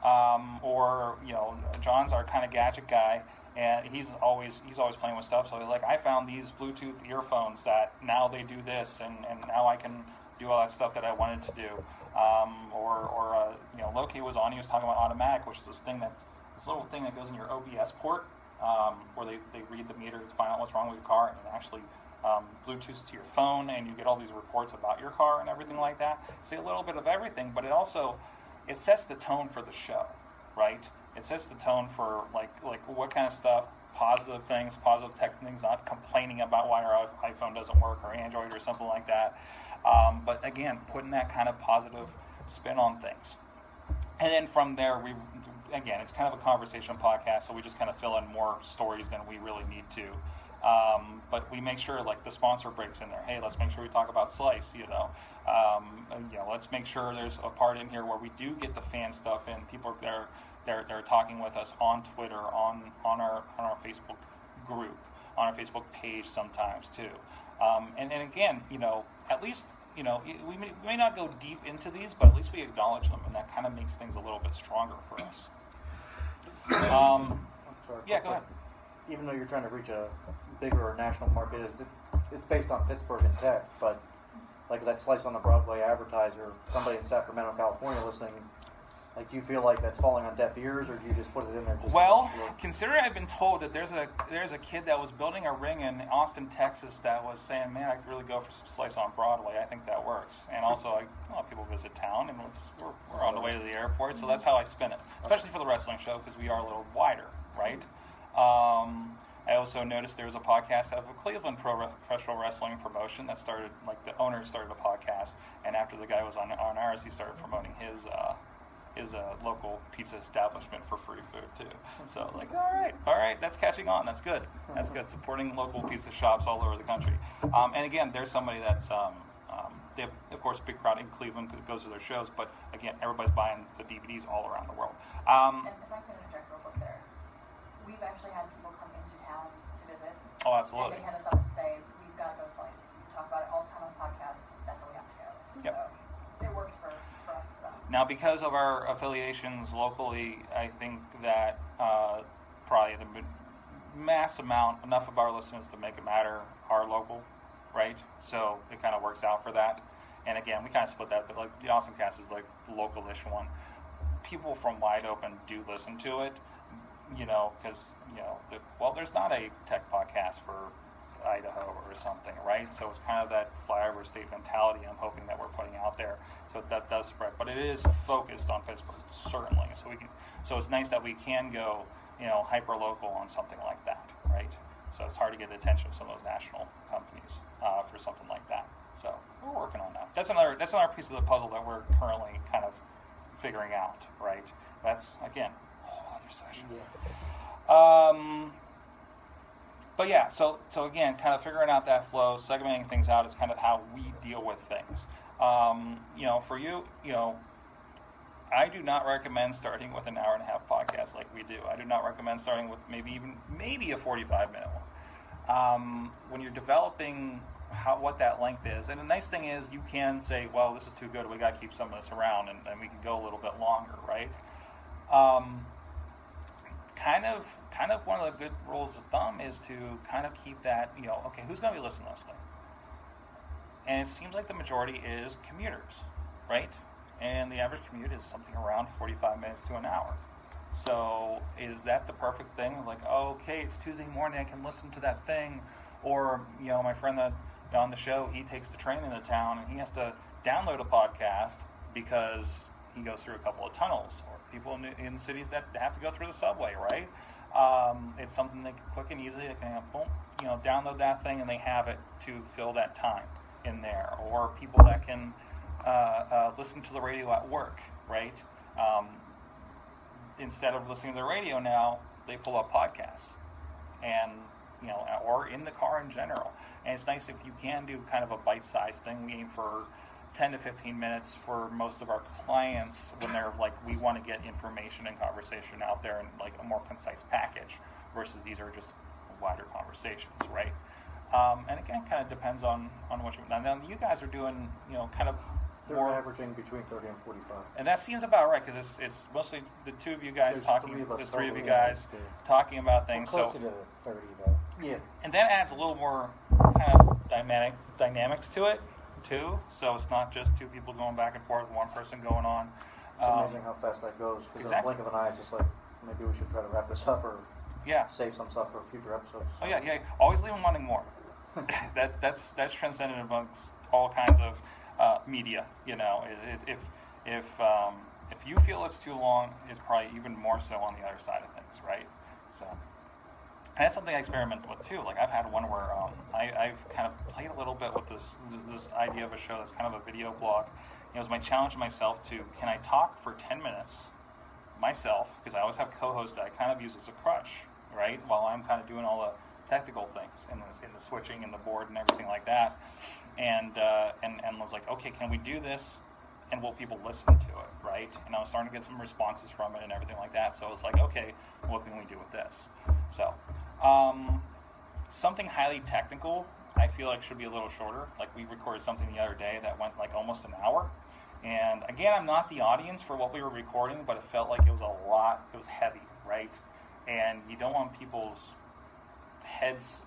Um, or, you know, John's our kind of gadget guy, and he's always he's always playing with stuff. So he's like, I found these Bluetooth earphones that now they do this, and, and now I can do all that stuff that I wanted to do. Um, or, or uh, you know, Loki was on, he was talking about automatic, which is this thing that's, this little thing that goes in your O B S port, um, where they, they read the meter to find out what's wrong with your car, and it actually um, Bluetooths to your phone, and you get all these reports about your car and everything like that. See a little bit of everything, but it also, it sets the tone for the show, right? It sets the tone for, like, like what kind of stuff, positive things, positive tech things, not complaining about why our iPhone doesn't work or Android or something like that. Um, but again, putting that kind of positive spin on things. And then from there, we again, it's kind of a conversation podcast, so we just kind of fill in more stories than we really need to. Um, but we make sure, like, the sponsor breaks in there. Hey, let's make sure we talk about Slice, you know. Um, and, you know, let's make sure there's a part in here where we do get the fan stuff in. People are there, they're they're talking with us on Twitter, on on our on our Facebook group, on our Facebook page sometimes too. Um, and, and again, you know, at least, you know, we may, we may not go deep into these, but at least we acknowledge them, and that kind of makes things a little bit stronger for us. Um, Sorry, yeah, go ahead. Even though you're trying to reach a bigger or national market, is it's based on Pittsburgh and tech, but like that Slice on the Broadway advertiser, somebody in Sacramento, California listening, like, do you feel like that's falling on deaf ears, or do you just put it in there? Just well, considering I've been told that there's a there's a kid that was building a ring in Austin, Texas, that was saying, man, I could really go for some Slice on Broadway. I think that works. And also, I, a lot of people visit town, and it's, we're, we're on the way to the airport, so that's how I spin it, especially for the wrestling show, because we are a little wider, right? Um, I also noticed there was a podcast of a Cleveland pro professional wrestling promotion that started, like, the owner started a podcast, and after the guy was on on ours, he started promoting his uh, his uh, local pizza establishment for free food too. So, like, all right, all right, that's catching on. That's good. That's good. Supporting local pizza shops all over the country. Um, and again, there's somebody that's um, um, they have, of course, a big crowd in Cleveland because it goes to their shows. But again, everybody's buying the D V Ds all around the world. Um, And if I could interject real quick there, we've actually had people come into town to visit. oh, absolutely. And they hit us up and say, we've got to go Slice. We talk about it all the time on the podcast. That's where we have to go. Yep. So it works for, for us for them. Now, because of our affiliations locally, I think that uh, probably the mass amount, enough of our listeners to make it matter are local, right? So it kind of works out for that. And again, we kind of split that, but like the Awesome Cast is like local-ish one. People from Wide Open do listen to it, you know, because, you know, the, well, there's not a tech podcast for Idaho or something, right? So it's kind of that flyover state mentality I'm hoping that we're putting out there, so that does spread. But it is focused on Pittsburgh, certainly. So we can. So it's nice that we can go, you know, hyper local on something like that, right? So it's hard to get the attention of some of those national companies uh, for something like that. So we're working on that. That's another. That's another piece of the puzzle that we're currently kind of figuring out, right? That's again a whole other session. Yeah. Um. But yeah, so so again, kind of figuring out that flow, segmenting things out is kind of how we deal with things. Um, you know, for you, you know, I do not recommend starting with an hour and a half podcast like we do. I do not recommend starting with maybe even maybe a forty-five minute one. Um, when you're developing how what that length is, and the nice thing is you can say, well, this is too good. We got to keep some of this around, and, and we can go a little bit longer, right? Um, Kind of, kind of one of the good rules of thumb is to kind of keep that, you know, okay, who's going to be listening to this thing? And it seems like the majority is commuters, right? And the average commute is something around forty-five minutes to an hour. So is that the perfect thing? Like, oh, okay, it's Tuesday morning, I can listen to that thing. Or, you know, my friend that on the show, he takes the train into town and he has to download a podcast because he goes through a couple of tunnels, or people in, in cities that have to go through the subway, right? Um, it's something they can quick and easily, they can, boom, you know, download that thing and they have it to fill that time in there. Or people that can uh, uh, listen to the radio at work, right? Um, instead of listening to the radio now, they pull up podcasts, and you know, or in the car in general. And it's nice if you can do kind of a bite-sized thing. We aim for ten to fifteen minutes for most of our clients when they're like, we want to get information and conversation out there in like a more concise package, versus these are just wider conversations, right? Um, and again, kind of depends on, on what you, now, now you guys are doing, you know, kind of They're more, averaging between thirty and forty-five. and that seems about right, because it's, it's mostly the two of you guys There's talking, three of us there's three of you total, yeah, guys yeah. talking about We're things, so, closer to thirty though. Yeah. and that adds a little more kind of dynamic dynamics to it too. So it's not just two people going back and forth, one person going on. It's Um, amazing how fast that goes. Because exactly. in the blink of an eye, it's just like, maybe we should try to wrap this up or yeah. save some stuff for future episodes. Oh yeah, yeah. Always leave them wanting more. that that's that's transcendent amongst all kinds of uh, media. You know, it, it, if if um, if you feel it's too long, it's probably even more so on the other side of things, right? So. And that's something I experiment with too. Like I've had one where um, I, I've kind of played a little bit with this this idea of a show that's kind of a video blog. It was my challenge to myself to, can I talk for ten minutes myself, because I always have co-hosts that I kind of use as a crutch, right? While I'm kind of doing all the technical things in, this, in the switching and the board and everything like that. And, uh, and, and was like, okay, can we do this? And will people listen to it, right? And I was starting to get some responses from it and everything like that. So I was like, okay, what can we do with this? So um, something highly technical, I feel like should be a little shorter. Like we recorded something the other day that went like almost an hour. And again, I'm not the audience for what we were recording, but it felt like it was a lot, it was heavy, right? And you don't want people's heads,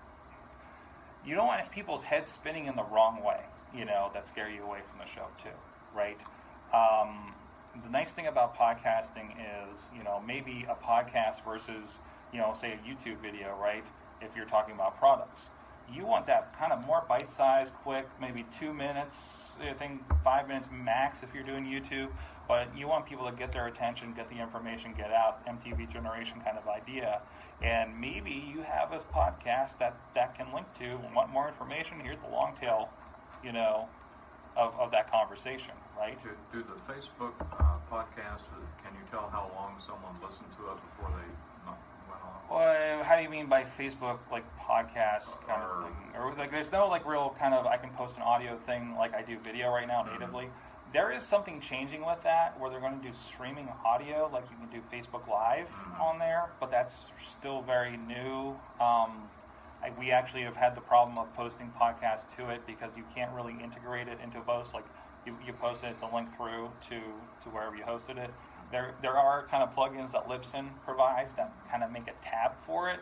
you don't want people's heads spinning in the wrong way, you know, that scare you away from the show too, right? Um, the nice thing about podcasting is, you know, maybe a podcast versus, you know, say a YouTube video, right? If you're talking about products, you want that kind of more bite-sized, quick, maybe two minutes, I think five minutes max if you're doing YouTube, but you want people to get their attention, get the information, get out, M T V generation kind of idea. And maybe you have a podcast that that can link to, want more information, here's the long tail, you know, of, of that conversation, right? Do, do the Facebook uh, podcast, uh, can you tell how long someone listened to it before they not, went on? Well, how do you mean by Facebook, like podcast kind Or- of thing? Or like, there's no like real kind of, I can post an audio thing like I do video right now natively. There is something changing with that where they're going to do streaming audio, like you can do Facebook Live Mhm. on there, but that's still very new. Um, I, we actually have had the problem of posting podcasts to it because you can't really integrate it into a post. Like you, you post it, it's a link through to, to wherever you hosted it. There there are kind of plugins that Libsyn provides that kind of make a tab for it,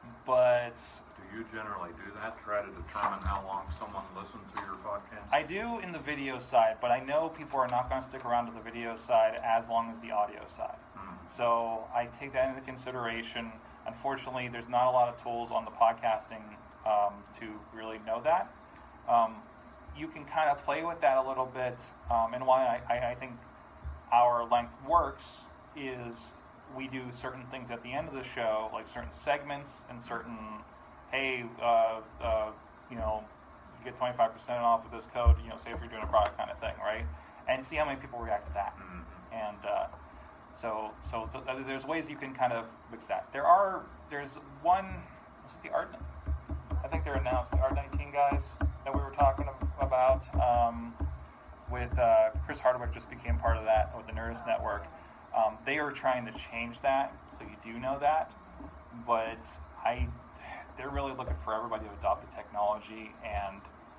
but Do you generally do that? Try to determine how long someone listened to your podcast? I do in the video side, but I know people are not going to stick around to the video side as long as the audio side. Hmm. So I take that into consideration. Unfortunately, there's not a lot of tools on the podcasting um, to really know that. Um, you can kind of play with that a little bit, um, and why I, I, I think our length works is we do certain things at the end of the show, like certain segments and certain, hey, uh, uh, you know, you get twenty-five percent off with this code, you know, say if you're doing a product kind of thing, right? And see how many people react to that. Mm-hmm. And uh, so, so, so there's ways you can kind of mix that. There are, there's one, was it the Art, I think they're announced, the Art nineteen guys that we were talking about um, with uh, Chris Hardwick just became part of that with the Nerdist Network. Um, they are trying to change that, so you do know that. But I, they're really looking for everybody to adopt the technology and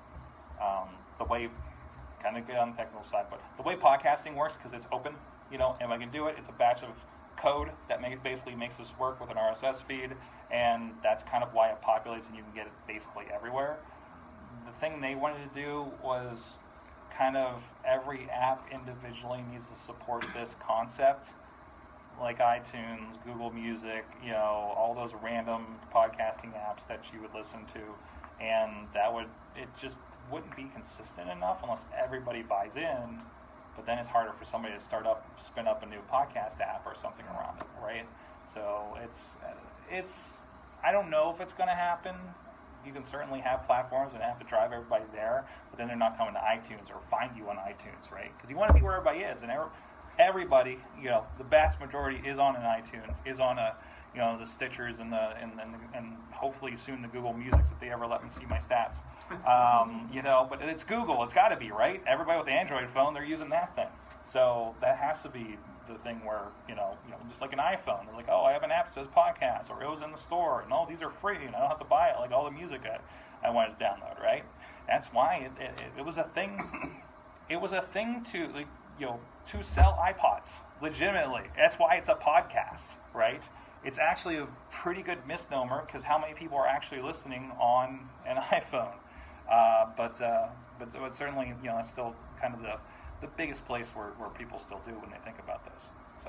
um, the way, kind of get on the technical side, but the way podcasting works, because it's open, you know, and I can do it. It's a batch of code that make, basically makes this work with an R S S feed, and that's kind of why it populates and you can get it basically everywhere. The thing they wanted to do was kind of every app individually needs to support this concept, like iTunes, Google Music, you know, all those random podcasting apps that you would listen to, and that would, it just wouldn't be consistent enough unless everybody buys in. But then it's harder for somebody to start up, spin up a new podcast app or something around it, right? So it's, it's, I don't know if it's going to happen. You can certainly have platforms and have to drive everybody there, but then they're not coming to iTunes or find you on iTunes, right? Because you want to be where everybody is, and every, everybody, you know, the vast majority is on an iTunes, is on a, you know, the Stitchers and the and and, and hopefully soon the Google Music if they ever let me see my stats. Um, you know, but it's Google. It's got to be, right? Everybody with the Android phone, they're using that thing. So that has to be the thing where, you know, you know, just like an iPhone, they're like, oh, I have an app that says podcast, or it was in the store, and oh, these are free, and I don't have to buy it, like all the music I, I wanted to download, right? That's why it, it, it was a thing. It was a thing to, like, you know, to sell iPods legitimately. That's why it's a podcast, right? It's actually a pretty good misnomer because how many people are actually listening on an iPhone? Uh, but, uh, but but certainly, you know, it's still kind of the the biggest place where, where people still do when they think about this. So,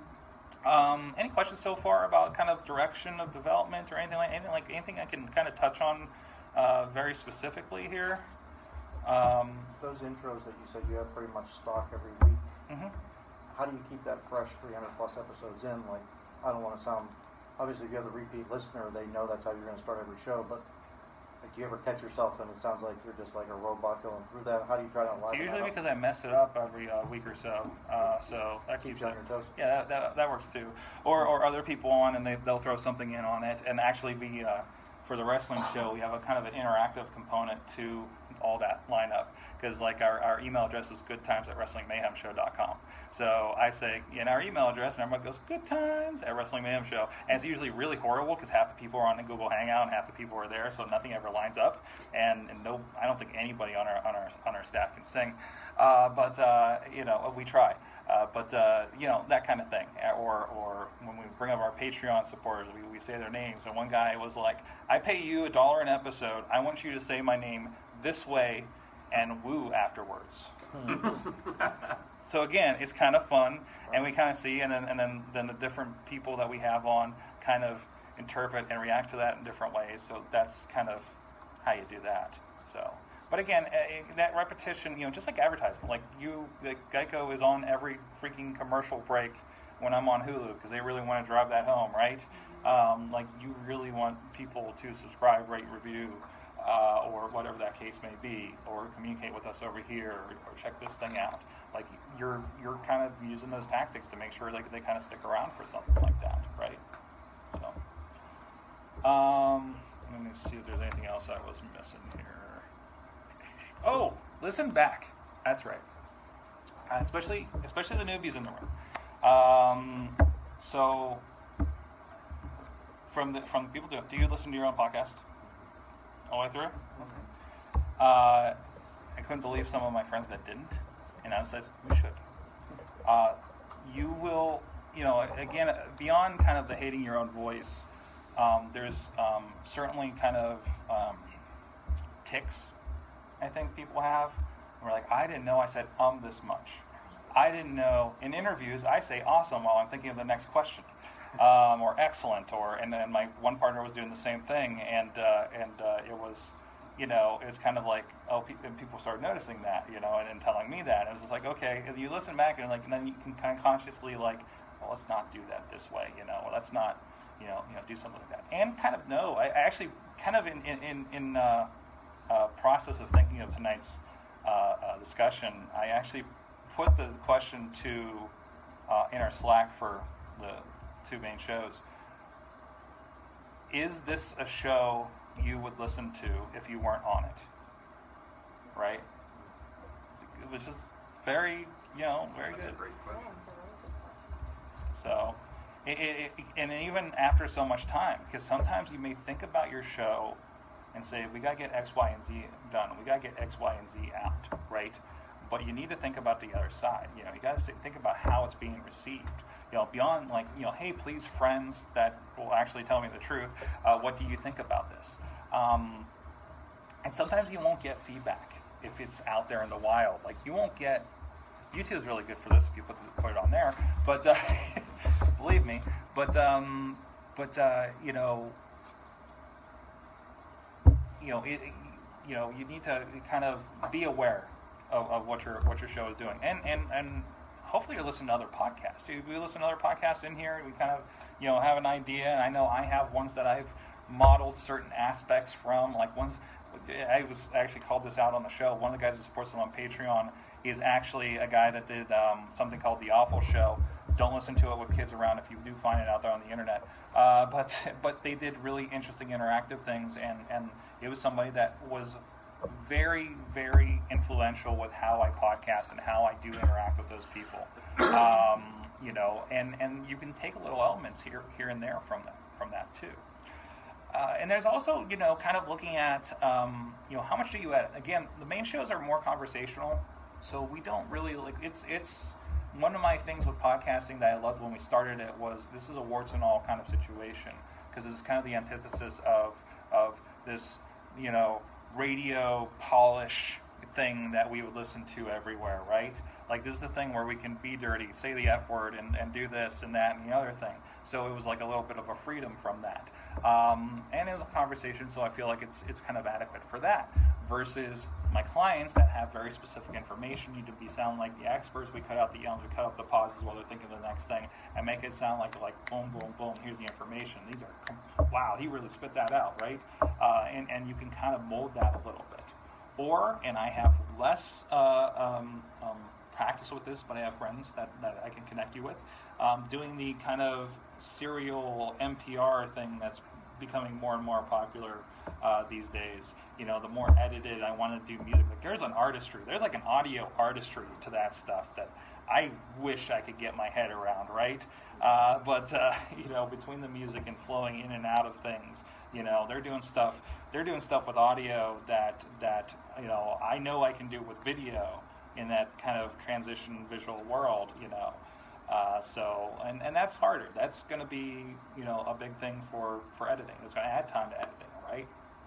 um, any questions so far about kind of direction of development or anything like anything like anything I can kind of touch on uh, very specifically here? Um, Those intros that you said you have pretty much stock every week. mm-hmm. How do you keep that fresh three hundred plus episodes in? Like, I don't want to sound, obviously if you have the repeat listener, they know that's how you're going to start every show, but like, do you ever catch yourself and it sounds like you're just like a robot going through that? How do you try to It's enliven usually that up? because I mess it up every uh, week or so, uh, so that Keeps keeps you it. on your toes. Yeah, that, that, that works too. Or or other people on and they they'll throw something in on it, and actually we uh, for the wrestling show we have a kind of an interactive component to all that lineup, because like our, our email address is goodtimes at wrestling mayhem show dot com. So I say in our email address, and everybody goes goodtimes at Wrestling Mayhem Show, and it's usually really horrible because half the people are on the Google Hangout and half the people are there, so nothing ever lines up, and, and no, I don't think anybody on our on our on our staff can sing, uh, but uh, you know, we try. Uh, but uh, you know, that kind of thing, or or when we bring up our Patreon supporters, we, we say their names. And one guy was like, "I pay you a dollar an episode. I want you to say my name this way and woo afterwards." So again, it's kind of fun, and we kind of see, and then and then then the different people that we have on kind of interpret and react to that in different ways. So that's kind of how you do that. So. But again, uh, that repetition, you know, just like advertising, like you, like Geico is on every freaking commercial break when I'm on Hulu because they really want to drive that home, right? Um, like you really want people to subscribe, rate, review, uh, or whatever that case may be, or communicate with us over here, or, or check this thing out. Like you're you're kind of using those tactics to make sure like they kind of stick around for something like that, right? So, um, let me see if there's anything else I was missing here. Oh, listen back. That's right. Uh, especially, especially the newbies in the room. Um, so, from the from people, do, do you listen to your own podcast all the way through? Uh, I couldn't believe some of my friends that didn't, and I was like, we should. Uh, you will, you know, again, beyond kind of the hating your own voice. um, there's um, certainly kind of um, tics I think people have. We're like, I didn't know I said um this much. I didn't know. In interviews, I say awesome while I'm thinking of the next question, um, or excellent, or and then my one partner was doing the same thing, and uh, and uh, it was, you know, it's kind of like, oh, pe- and people started noticing that, you know, and, and telling me that. It was just like, okay, if you listen back and like, and then you can kind of consciously like, well, let's not do that this way, you know, or let's not, you know, you know, do something like that, and kind of know. I, I actually kind of in in in, in uh, uh, process of thinking of tonight's uh, uh, discussion, I actually put the question to uh, in our Slack for the two main shows. Is this a show you would listen to if you weren't on it? Right? It was just very, you know, very That's good. a great question. So, it, it, it, and even after so much time, because sometimes you may think about your show and say, we got to get X, Y, and Z done. We got to get X, Y, and Z out, right? But you need to think about the other side. You know, you got to think about how it's being received. You know, beyond like, you know, hey, please, friends that will actually tell me the truth. Uh, what do you think about this? Um, and sometimes you won't get feedback if it's out there in the wild. Like you won't get. YouTube is really good for this if you put, the, put it on there. But uh, believe me. But um, but uh, you know, you know, it, you know, you need to kind of be aware of, of what your what your show is doing, and and and hopefully you're listening to other podcasts. If we listen to other podcasts in here, we kind of, you know, have an idea. And I know I have ones that I've modeled certain aspects from, like ones. I was actually called this out on the show. One of the guys that supports them on Patreon is actually a guy that did um, something called The Awful Show. Don't listen to it with kids around if you do find it out there on the internet. Uh, but but they did really interesting interactive things, and, and it was somebody that was very, very influential with how I podcast and how I do interact with those people. Um, you know, and, and you can take little elements here here and there from that from that too. Uh, and there's also, you know, kind of looking at, um, you know, how much do you edit? Again, the main shows are more conversational, so we don't really, like, it's, it's, one of my things with podcasting that I loved when we started it was, this is a warts and all kind of situation, because it's kind of the antithesis of, of this, you know, radio polish thing that we would listen to everywhere, right? Like, this is the thing where we can be dirty, say the F word, and, and do this and that and the other thing. So it was like a little bit of a freedom from that. Um, and it was a conversation, so I feel like it's it's kind of adequate for that. Versus my clients that have very specific information, need to be sound like the experts. We cut out the yells, we cut out the pauses while they're thinking of the next thing, and make it sound like like boom, boom, boom. Here's the information. These are, wow, he really spit that out, right? Uh, and and you can kind of mold that a little bit. Or, and I have less uh, um, um, practice with this, but I have friends that, that I can connect you with, um, doing the kind of serial N P R thing that's becoming more and more popular uh, these days. You know, the more edited I want to do music. Like, there's an artistry. There's like an audio artistry to that stuff that I wish I could get my head around, right? Uh, but, uh, you know, between the music and flowing in and out of things, you know, they're doing stuff, they're doing stuff with audio that, that, you know, I know I can do with video in that kind of transition visual world, you know. Uh, so, and, and that's harder. That's going to be, you know, a big thing for, for editing. It's going to add time to editing, right?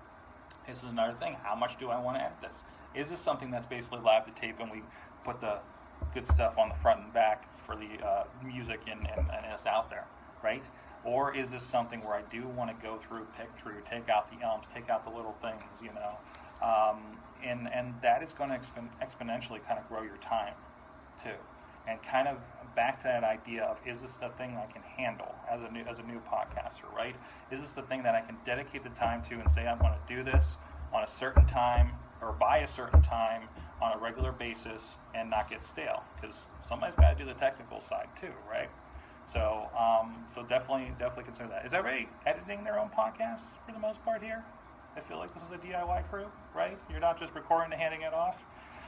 This is another thing. How much do I want to edit this? Is this something that's basically live to tape and we put the good stuff on the front and back for the uh, music and, and, and it's out there, right? Or is this something where I do want to go through, pick through, take out the elms, take out the little things, you know? Um, and, and that is going to exp- exponentially kind of grow your time, too. And kind of back to that idea of, is this the thing I can handle as a new as a new podcaster, right? Is this the thing that I can dedicate the time to and say I'm going to do this on a certain time or by a certain time on a regular basis and not get stale? Because somebody's got to do the technical side too, right? So, um, so definitely, definitely consider that. Is everybody editing their own podcasts for the most part here? I feel like this is a D I Y crew, right? You're not just recording and handing it off.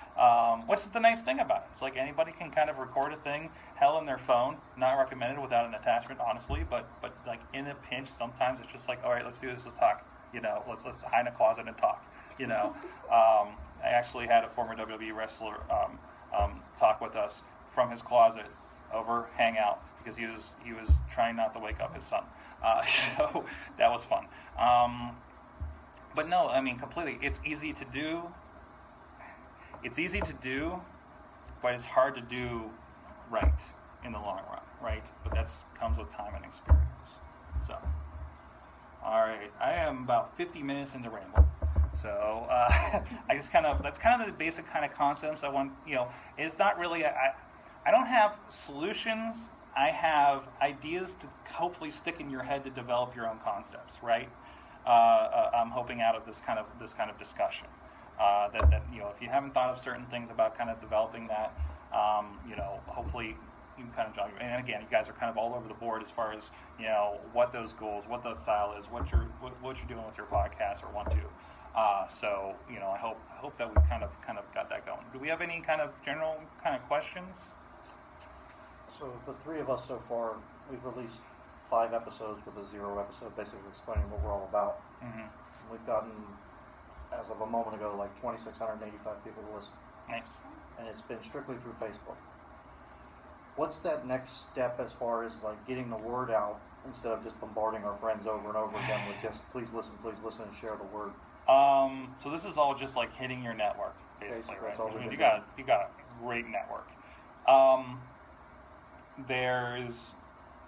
Um, what's the nice thing about it? It's like anybody can kind of record a thing, hell in their phone, not recommended without an attachment, honestly, but but like in a pinch, sometimes it's just like, all right, let's do this, let's talk, you know, let's let's hide in a closet and talk, you know. um, I actually had a former W W E wrestler um, um, talk with us from his closet over Hangout because he was he was trying not to wake up his son. Uh, so that was fun. Um, but no, I mean completely. It's easy to do. It's easy to do, but it's hard to do right in the long run, right? But that's comes with time and experience. So, all right, I am about fifty minutes into ramble. So uh, I just kind of, that's kind of the basic kind of concepts I want, you know, it's not really, I, I don't have solutions. I have ideas to hopefully stick in your head to develop your own concepts, right? Uh, uh, I'm hoping out of this kind of, this kind of discussion. Uh, that, that, you know, if you haven't thought of certain things about kind of developing that, um, you know, hopefully you can kind of jog your, and again, you guys are kind of all over the board as far as, you know, what those goals, what the style is, what you're, what, what you're doing with your podcast or want to. Uh, so, you know, I hope I hope that we kind of kind of got that going. Do we have any kind of general kind of questions? So the three of us so far, we've released five episodes with a zero episode, basically explaining what we're all about. Mm-hmm. We've gotten, as of a moment ago, like twenty-six hundred eighty-five people to listen. Nice. And it's been strictly through Facebook. What's that next step as far as like getting the word out instead of just bombarding our friends over and over again with just please listen, please listen, and share the word? Um, so this is all just like hitting your network, basically, Basically, right? that's all Which we've means you been got you got a great network. Um, there's,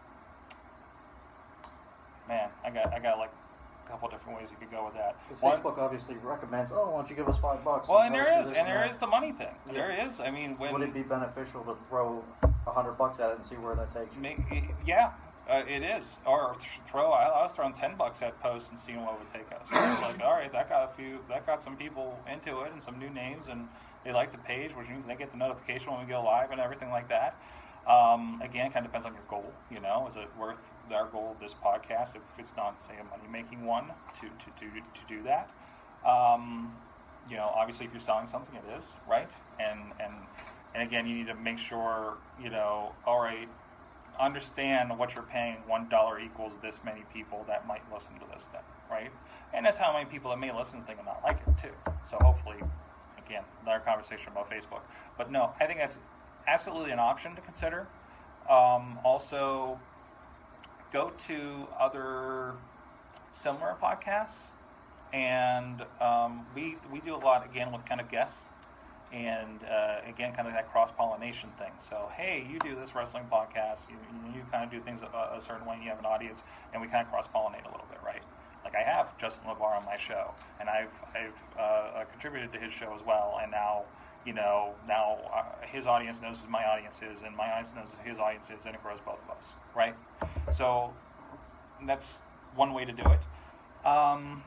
man, I got I got like a couple different ways you could go with that. Because One- Facebook obviously recommends, oh, why don't you give us five bucks? well, and tell there us is, do this and there that. is the money thing. Yeah. There is. I mean, when Would it be beneficial to throw a hundred bucks at it and see where that takes you? Make, yeah, uh, it is. Or th- throw. I, I was throwing ten bucks at posts and seeing what it would take us. So I was like, all right, that got a few. That got some people into it and some new names, and they like the page, which means they get the notification when we go live and everything like that. Um, again, it kind of depends on your goal. You know, is it worth our goal of this podcast? If it's not, say, a money-making one, to to to to do that. Um, you know, obviously, if you're selling something, it is, right? And and and again, you need to make sure, you know, all right, understand what you're paying. One dollar equals this many people that might listen to this thing, right? And that's how many people that may listen to the thing and not like it too. So hopefully, again, another conversation about Facebook. But no, I think that's absolutely an option to consider. Um, also, go to other similar podcasts, and um, we we do a lot again with kind of guests, and uh, again kind of that cross pollination thing. So hey, you do this wrestling podcast, you you kind of do things a, a certain way, and you have an audience, and we kind of cross pollinate a little bit, right? Like I have Justin LeVar on my show, and I've I've uh, contributed to his show as well, and now. You know, now uh, his audience knows who my audience is, and my audience knows who his audience is, and it grows both of us, right? So that's one way to do it. Um,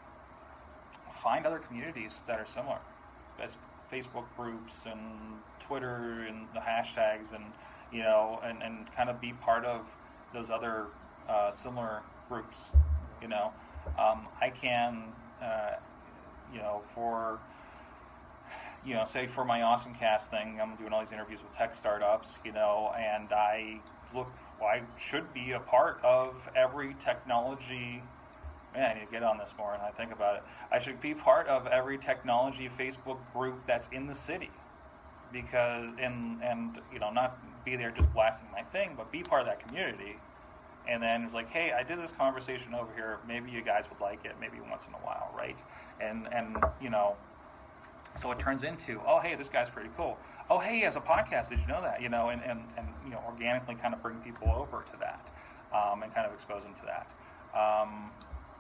find other communities that are similar. There's Facebook groups and Twitter and the hashtags, and you know, and, and kind of be part of those other uh, similar groups. You know, um, I can, uh, you know, for. You know, say for my Awesome Cast thing, I'm doing all these interviews with tech startups, you know, and I look, I should be a part of every technology, man, I need to get on this more and I think about it. I should be part of every technology Facebook group that's in the city because, and, and you know, not be there just blasting my thing, but be part of that community. And then it's like, hey, I did this conversation over here, maybe you guys would like it, maybe once in a while, right? And, and you know, so it turns into, oh, hey, this guy's pretty cool. Oh, hey, he has a podcast. Did you know that? You know, and, and, and you know, organically kind of bring people over to that, um, and kind of expose them to that. Um,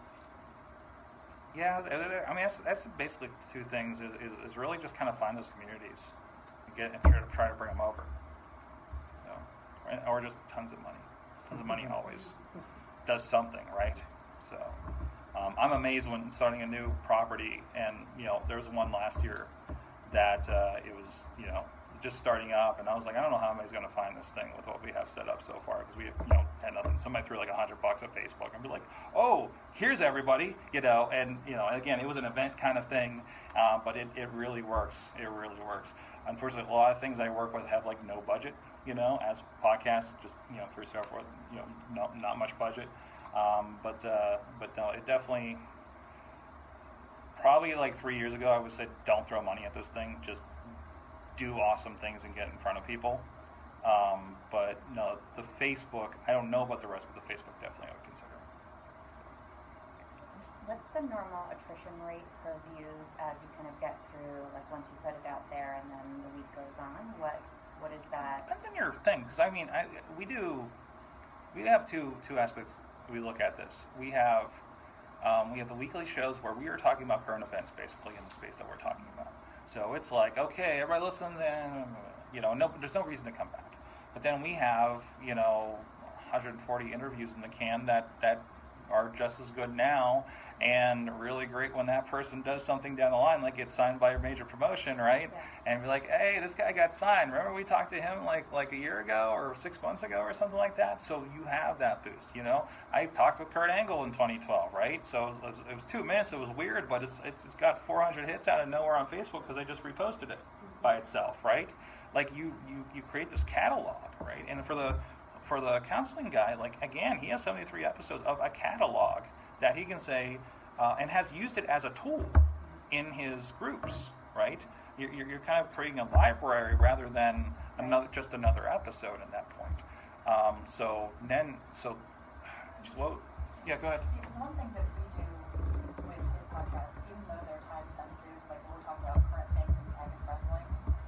yeah, I mean, that's, that's basically two things. Is, is, is really just kind of find those communities and get and try to try to bring them over. So, or just tons of money. Tons of money always does something, right? So. Um, I'm amazed when starting a new property, and you know, there was one last year that uh, it was, you know, just starting up, and I was like, I don't know how anybody's going to find this thing with what we have set up so far, because we, you know, had nothing. Somebody threw like a hundred bucks at Facebook, and be like, oh, here's everybody, you know, and you know, again, it was an event kind of thing, uh, but it, it really works. It really works. Unfortunately, a lot of things I work with have like no budget, you know, as podcasts, just you know, for so forth, you know, not not much budget. Um, but uh, but no, it definitely, probably like three years ago, I would say don't throw money at this thing. Just do awesome things and get in front of people. Um, but no, the Facebook, I don't know about the rest, but the Facebook definitely I would consider. What's the normal attrition rate for views as you kind of get through, like once you put it out there and then the week goes on? What What is that? Depends on your thing, because I mean, I, we do, we have two two aspects we look at this. We have um, we have the weekly shows where we are talking about current events, basically in the space that we're talking about. So it's like, okay, everybody listens, and you know, no, there's no reason to come back. But then we have, you know, one hundred forty interviews in the can that that are just as good now, and really great when that person does something down the line, like gets signed by a major promotion, right? Yeah. And be like, hey, this guy got signed. Remember we talked to him like like a year ago or six months ago or something like that? So you have that boost, you know? I talked with Kurt Angle in twenty twelve, right? So it was, it was two minutes. It was weird, but it's it's, it's got four hundred hits out of nowhere on Facebook because I just reposted it by itself, right? Like you, you, you create this catalog, right? And for the for the counseling guy, like again, he has seventy-three episodes of a catalog that he can say, uh, and has used it as a tool in his groups, right? You're, you're kind of creating a library rather than another just another episode at that point. Um, so then, so, just, well, yeah, go ahead. One thing that we do with his podcast, even though they're time sensitive, like when we're talking about current things in tech and wrestling,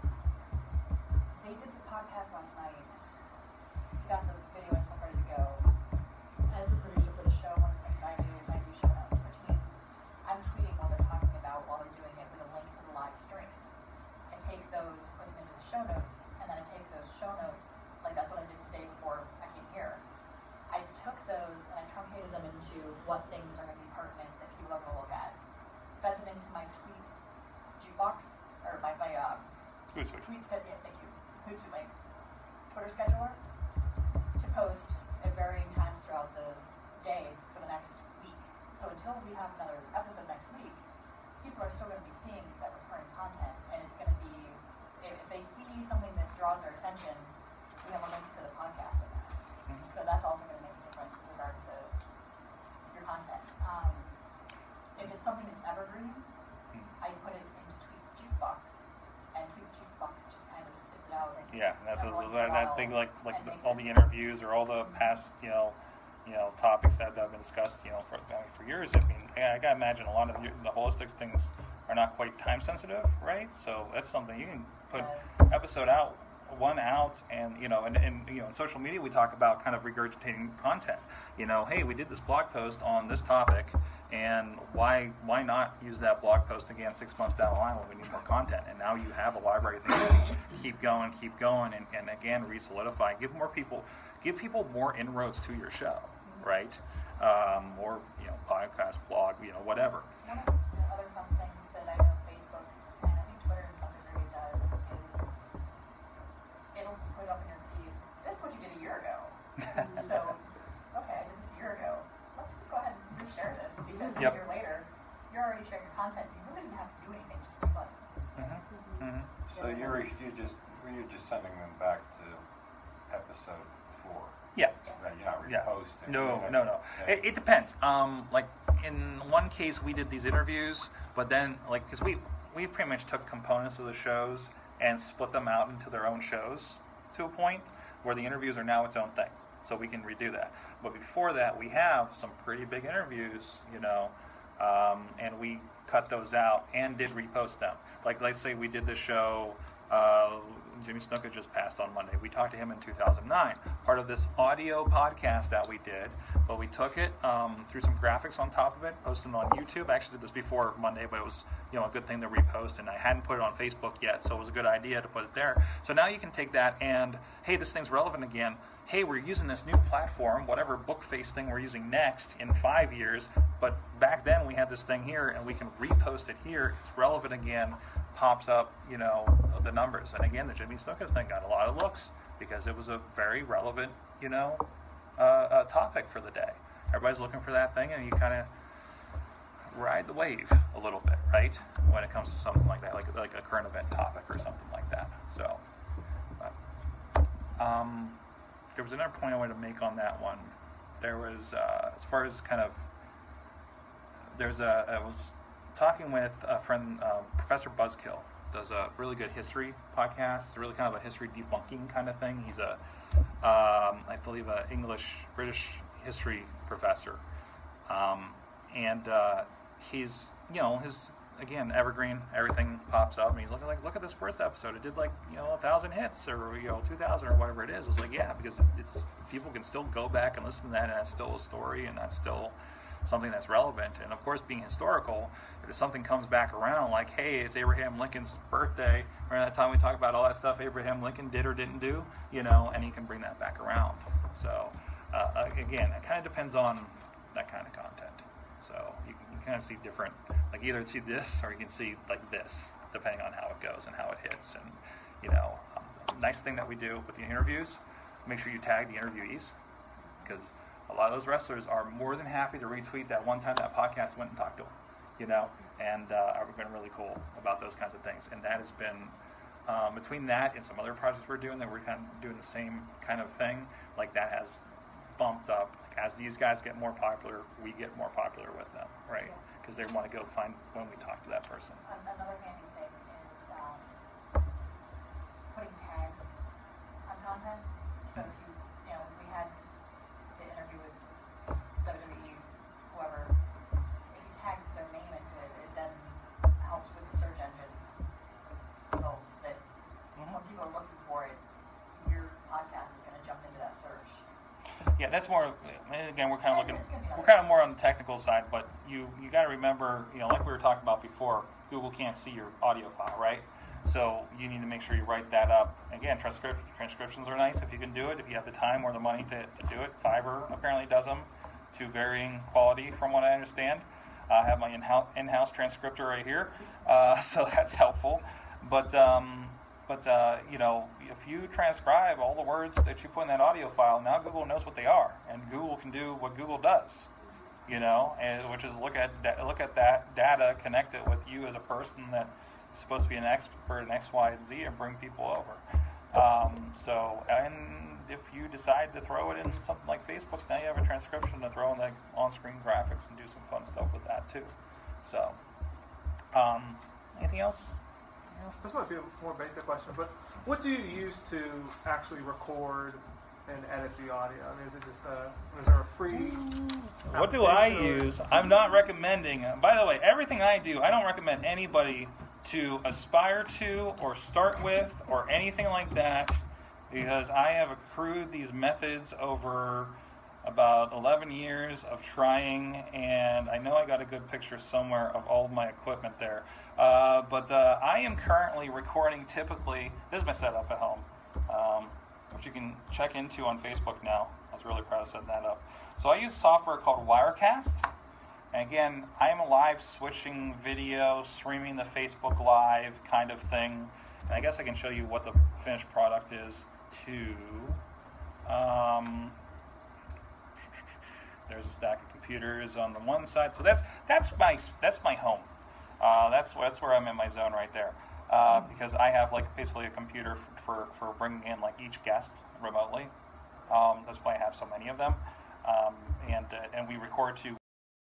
they did the podcast last night. Got the video and stuff ready to go. As the producer for the show, one of the things I do is I do show notes, which means I'm tweeting what they're talking about while they're doing it with a link to the live stream. I take those, put them into the show notes, and then I take those show notes, like that's what I did today before I came here. I took those and I truncated them into what things are going to be pertinent that people are going to look at. Fed them into my tweet jukebox, or my, my uh, Hootsuite. tweet schedule, yeah, thank you, Hootsuite, my Twitter scheduler, to post at varying times throughout the day for the next week. So until we have another episode next week, people are still going to be seeing that recurring content, and it's going to be, if, if they see something that draws their attention, we have a link to the podcast in that. Mm-hmm. So that's also going to make a difference with regard to your content. Um, if it's something that's evergreen, I put it into Tweet Jukebox, and Tweet Jukebox just kind of spits it out. Yeah, that's every those, once in a that, that while big like like and the, makes all it- the interviews or all the past you know you know topics that, that have been discussed you know for for years. I mean, yeah, I gotta imagine a lot of the, the holistic things are not quite time sensitive, right? So that's something you can put episode out, one out, and you know, and, and you know, in social media we talk about kind of regurgitating content. You know, hey, we did this blog post on this topic, and why why not use that blog post again six months down the line when we need more content? And now you have a library of things that keep going, keep going, and, and again re-solidify. Give more people, give people more inroads to your show, right? Um, or you know, podcast, blog, you know, whatever. One of the other fun things that I know Facebook, and I think Twitter in some degree does, is it'll put up in your feed, this is what you did a year ago. So, okay, I did this a year ago. Let's just go ahead and reshare this, because Yep. a year later, you're already sharing your content. You really didn't have to do anything, just be fun. Mm-hmm. Mm-hmm. So you're, you just, you're just sending them back to episode four, Yeah. right? You're not Yeah. reposting. No, You're not- no, no. Okay. It, it depends. Um, like in one case, we did these interviews, but then like because we we pretty much took components of the shows and split them out into their own shows to a point where the interviews are now its own thing. So we can redo that. But before that, we have some pretty big interviews, you know, um, and we cut those out and did repost them. Like let's say we did the show. Uh, Jimmy Snuka just passed on Monday. We talked to him in two thousand nine, part of this audio podcast that we did, but we took it, um, threw some graphics on top of it, posted it on YouTube. I actually did this before Monday, but it was, you know, a good thing to repost, and I hadn't put it on Facebook yet, so it was a good idea to put it there. So now you can take that and, hey, this thing's relevant again. Hey, we're using this new platform, whatever Bookface thing we're using next in five years, but back then we had this thing here, and we can repost it here. It's relevant again, pops up, you know, the numbers. And again, the Jimmy Snuka thing got a lot of looks because it was a very relevant, you know, uh, uh, topic for the day. Everybody's looking for that thing, and you kind of ride the wave a little bit, right? When it comes to something like that, like like a current event topic or something like that. So, but, um, there was another point I wanted to make on that one. There was, uh, as far as kind of, there's a, I was talking with a friend, uh, Professor Buzzkill, does a really good history podcast. It's really kind of a history debunking kind of thing. He's a, um, I believe, a English, British history professor. Um, and uh, he's, you know, his, again, evergreen, everything pops up, and he's looking like, look at this first episode. It did like, you know, a thousand hits, or, you know, two thousand, or whatever it is. It was like, yeah, because it's, it's, people can still go back and listen to that, and that's still a story, and that's still something that's relevant. And of course, being historical, if something comes back around, like, hey, it's Abraham Lincoln's birthday, around that time we talk about all that stuff Abraham Lincoln did or didn't do, you know, and he can bring that back around. So, uh, again, it kind of depends on that kind of content. So you can, you can kind of see different, like either see this or you can see like this, depending on how it goes and how it hits. And, you know, um, the nice thing that we do with the interviews, make sure you tag the interviewees, because a lot of those wrestlers are more than happy to retweet that one time that podcast went and talked to them, you know, and uh, are been really cool about those kinds of things. And that has been, um, between that and some other projects we're doing that we're kind of doing the same kind of thing, like that has bumped up. As these guys get more popular, we get more popular with them, right? Because they want to go find when we talk to that person. Another handy thing is um, putting tags on content. So if you, you know, we had the interview with W W E, whoever, if you tag their name into it, it then helps with the search engine results that Mm-hmm. when people are looking for it, your podcast is going to jump into that search. Yeah, that's more. Again, we're kind of looking. We're kind of more on the technical side, but you you got to remember, you know, like we were talking about before, Google can't see your audio file, right? So you need to make sure you write that up. Again, transcript, transcriptions are nice if you can do it. If you have the time or the money to, to do it, Fiverr apparently does them to varying quality, from what I understand. I have my in-house, in-house transcriptor right here, uh, so that's helpful. But um, but uh, you know, if you transcribe all the words that you put in that audio file, now Google knows what they are, and Google can do what Google does, you know, and which is look at look at that data, connect it with you as a person that is supposed to be an expert in X, Y, and Z, and bring people over. Um, so, and if you decide to throw it in something like Facebook, now you have a transcription to throw in like on-screen graphics and do some fun stuff with that too. So, um, anything else? This might be a more basic question, but what do you use to actually record and edit the audio? I mean, is it just a, is there a free? What do I application or- use? I'm not recommending. By the way, everything I do, I don't recommend anybody to aspire to or start with or anything like that, because I have accrued these methods over about eleven years of trying, and I know I got a good picture somewhere of all of my equipment there. Uh, but uh, I am currently recording typically, this is my setup at home, um, which you can check into on Facebook now. I was really proud of setting that up. So I use software called Wirecast. And again, I am a live switching video, streaming the Facebook Live kind of thing. And I guess I can show you what the finished product is too. Um, There's a stack of computers on the one side, so that's that's my that's my home. Uh, that's that's where I'm in my zone right there, uh, because I have like basically a computer for, for, for bringing in like each guest remotely. Um, that's why I have so many of them, um, and uh, and we record to.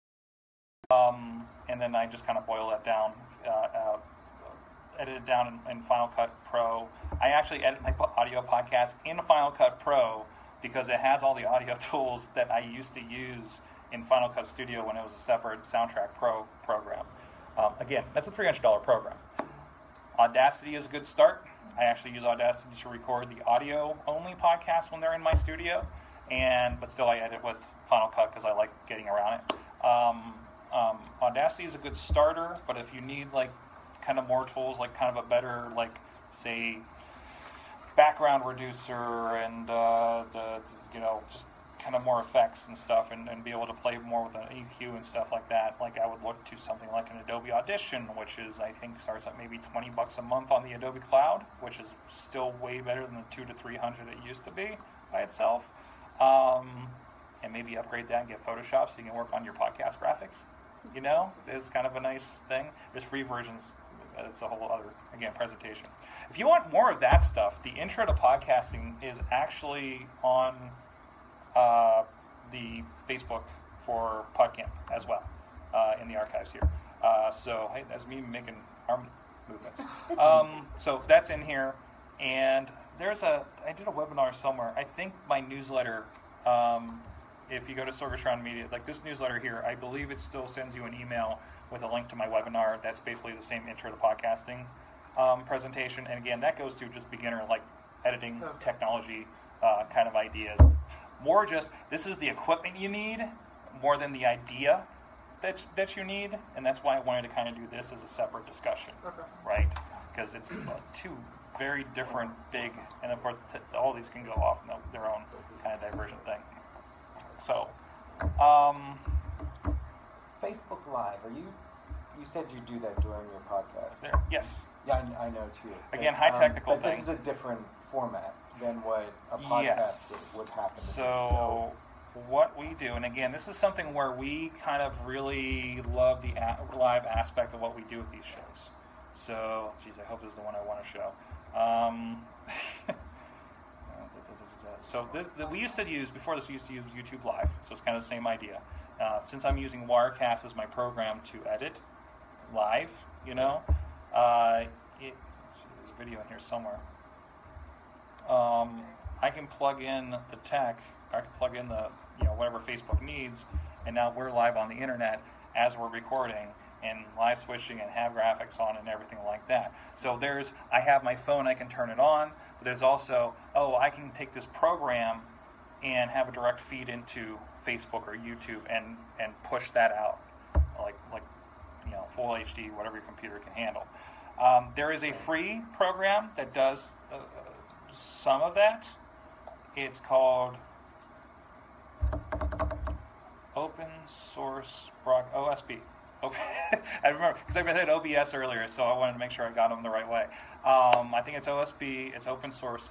Um, and then I just kind of boil that down, uh, uh, edit it down in, in Final Cut Pro. I actually edit my audio podcast in Final Cut Pro, because it has all the audio tools that I used to use in Final Cut Studio when it was a separate Soundtrack Pro program. Um, again, that's a three hundred dollars program. Audacity is a good start. I actually use Audacity to record the audio-only podcast when they're in my studio, and but still I edit with Final Cut because I like getting around it. Um, um, Audacity is a good starter, but if you need like kind of more tools, like kind of a better, like say, background reducer and uh, the, you know, just kind of more effects and stuff, and, and be able to play more with an E Q and stuff like that, like I would look to something like an Adobe Audition, which is, I think, starts at maybe twenty bucks a month on the Adobe Cloud, which is still way better than the two to three hundred it used to be by itself. Um, and maybe upgrade that and get Photoshop so you can work on your podcast graphics. You know, it's kind of a nice thing. There's free versions. It's a whole other, again, presentation. If you want more of that stuff, the intro to podcasting is actually on uh, the Facebook for Podcamp as well, uh, in the archives here. Uh, so hey, that's me making arm movements. Um, so that's in here, and there's a I did a webinar somewhere. I think my newsletter. Um, if you go to Sorgatron Media, like this newsletter here, I believe it still sends you an email with a link to my webinar. That's basically the same intro to podcasting um, presentation, and again, that goes through just beginner like editing technology uh, kind of ideas. More just this is the equipment you need more than the idea that that you need, and that's why I wanted to kind of do this as a separate discussion, Okay. right? Because it's uh, two very different, big, and of course t- all these can go off in their own kind of divergent thing. So, um, Facebook Live, are you, you said you do that during your podcast. there, yes. Yeah, I, I know too. Again, But, high um, technical but thing. this is a different format than what a podcast Yes. would, would happen to So, what we do, and again, this is something where we kind of really love the a- live aspect of what we do with these shows. So, geez, I hope this is the one I want to show. Um, so, this, the, we used to use, before this, we used to use YouTube Live. So, it's kind of the same idea. Uh, since I'm using Wirecast as my program to edit live, you know, uh, it, there's a video in here somewhere. Um, I can plug in the tech, I can plug in the, you know, whatever Facebook needs, and now we're live on the internet as we're recording and live switching and have graphics on and everything like that. So there's, I have my phone, I can turn it on, but there's also, oh, I can take this program and have a direct feed into Facebook or YouTube and, and push that out, like, like, you know, full H D, whatever your computer can handle. Um, there is a free program that does uh, some of that. It's called Open Source Broad O S B. Okay. I remember because I said O B S earlier, so I wanted to make sure I got them the right way. Um, I think it's O S B. It's open source.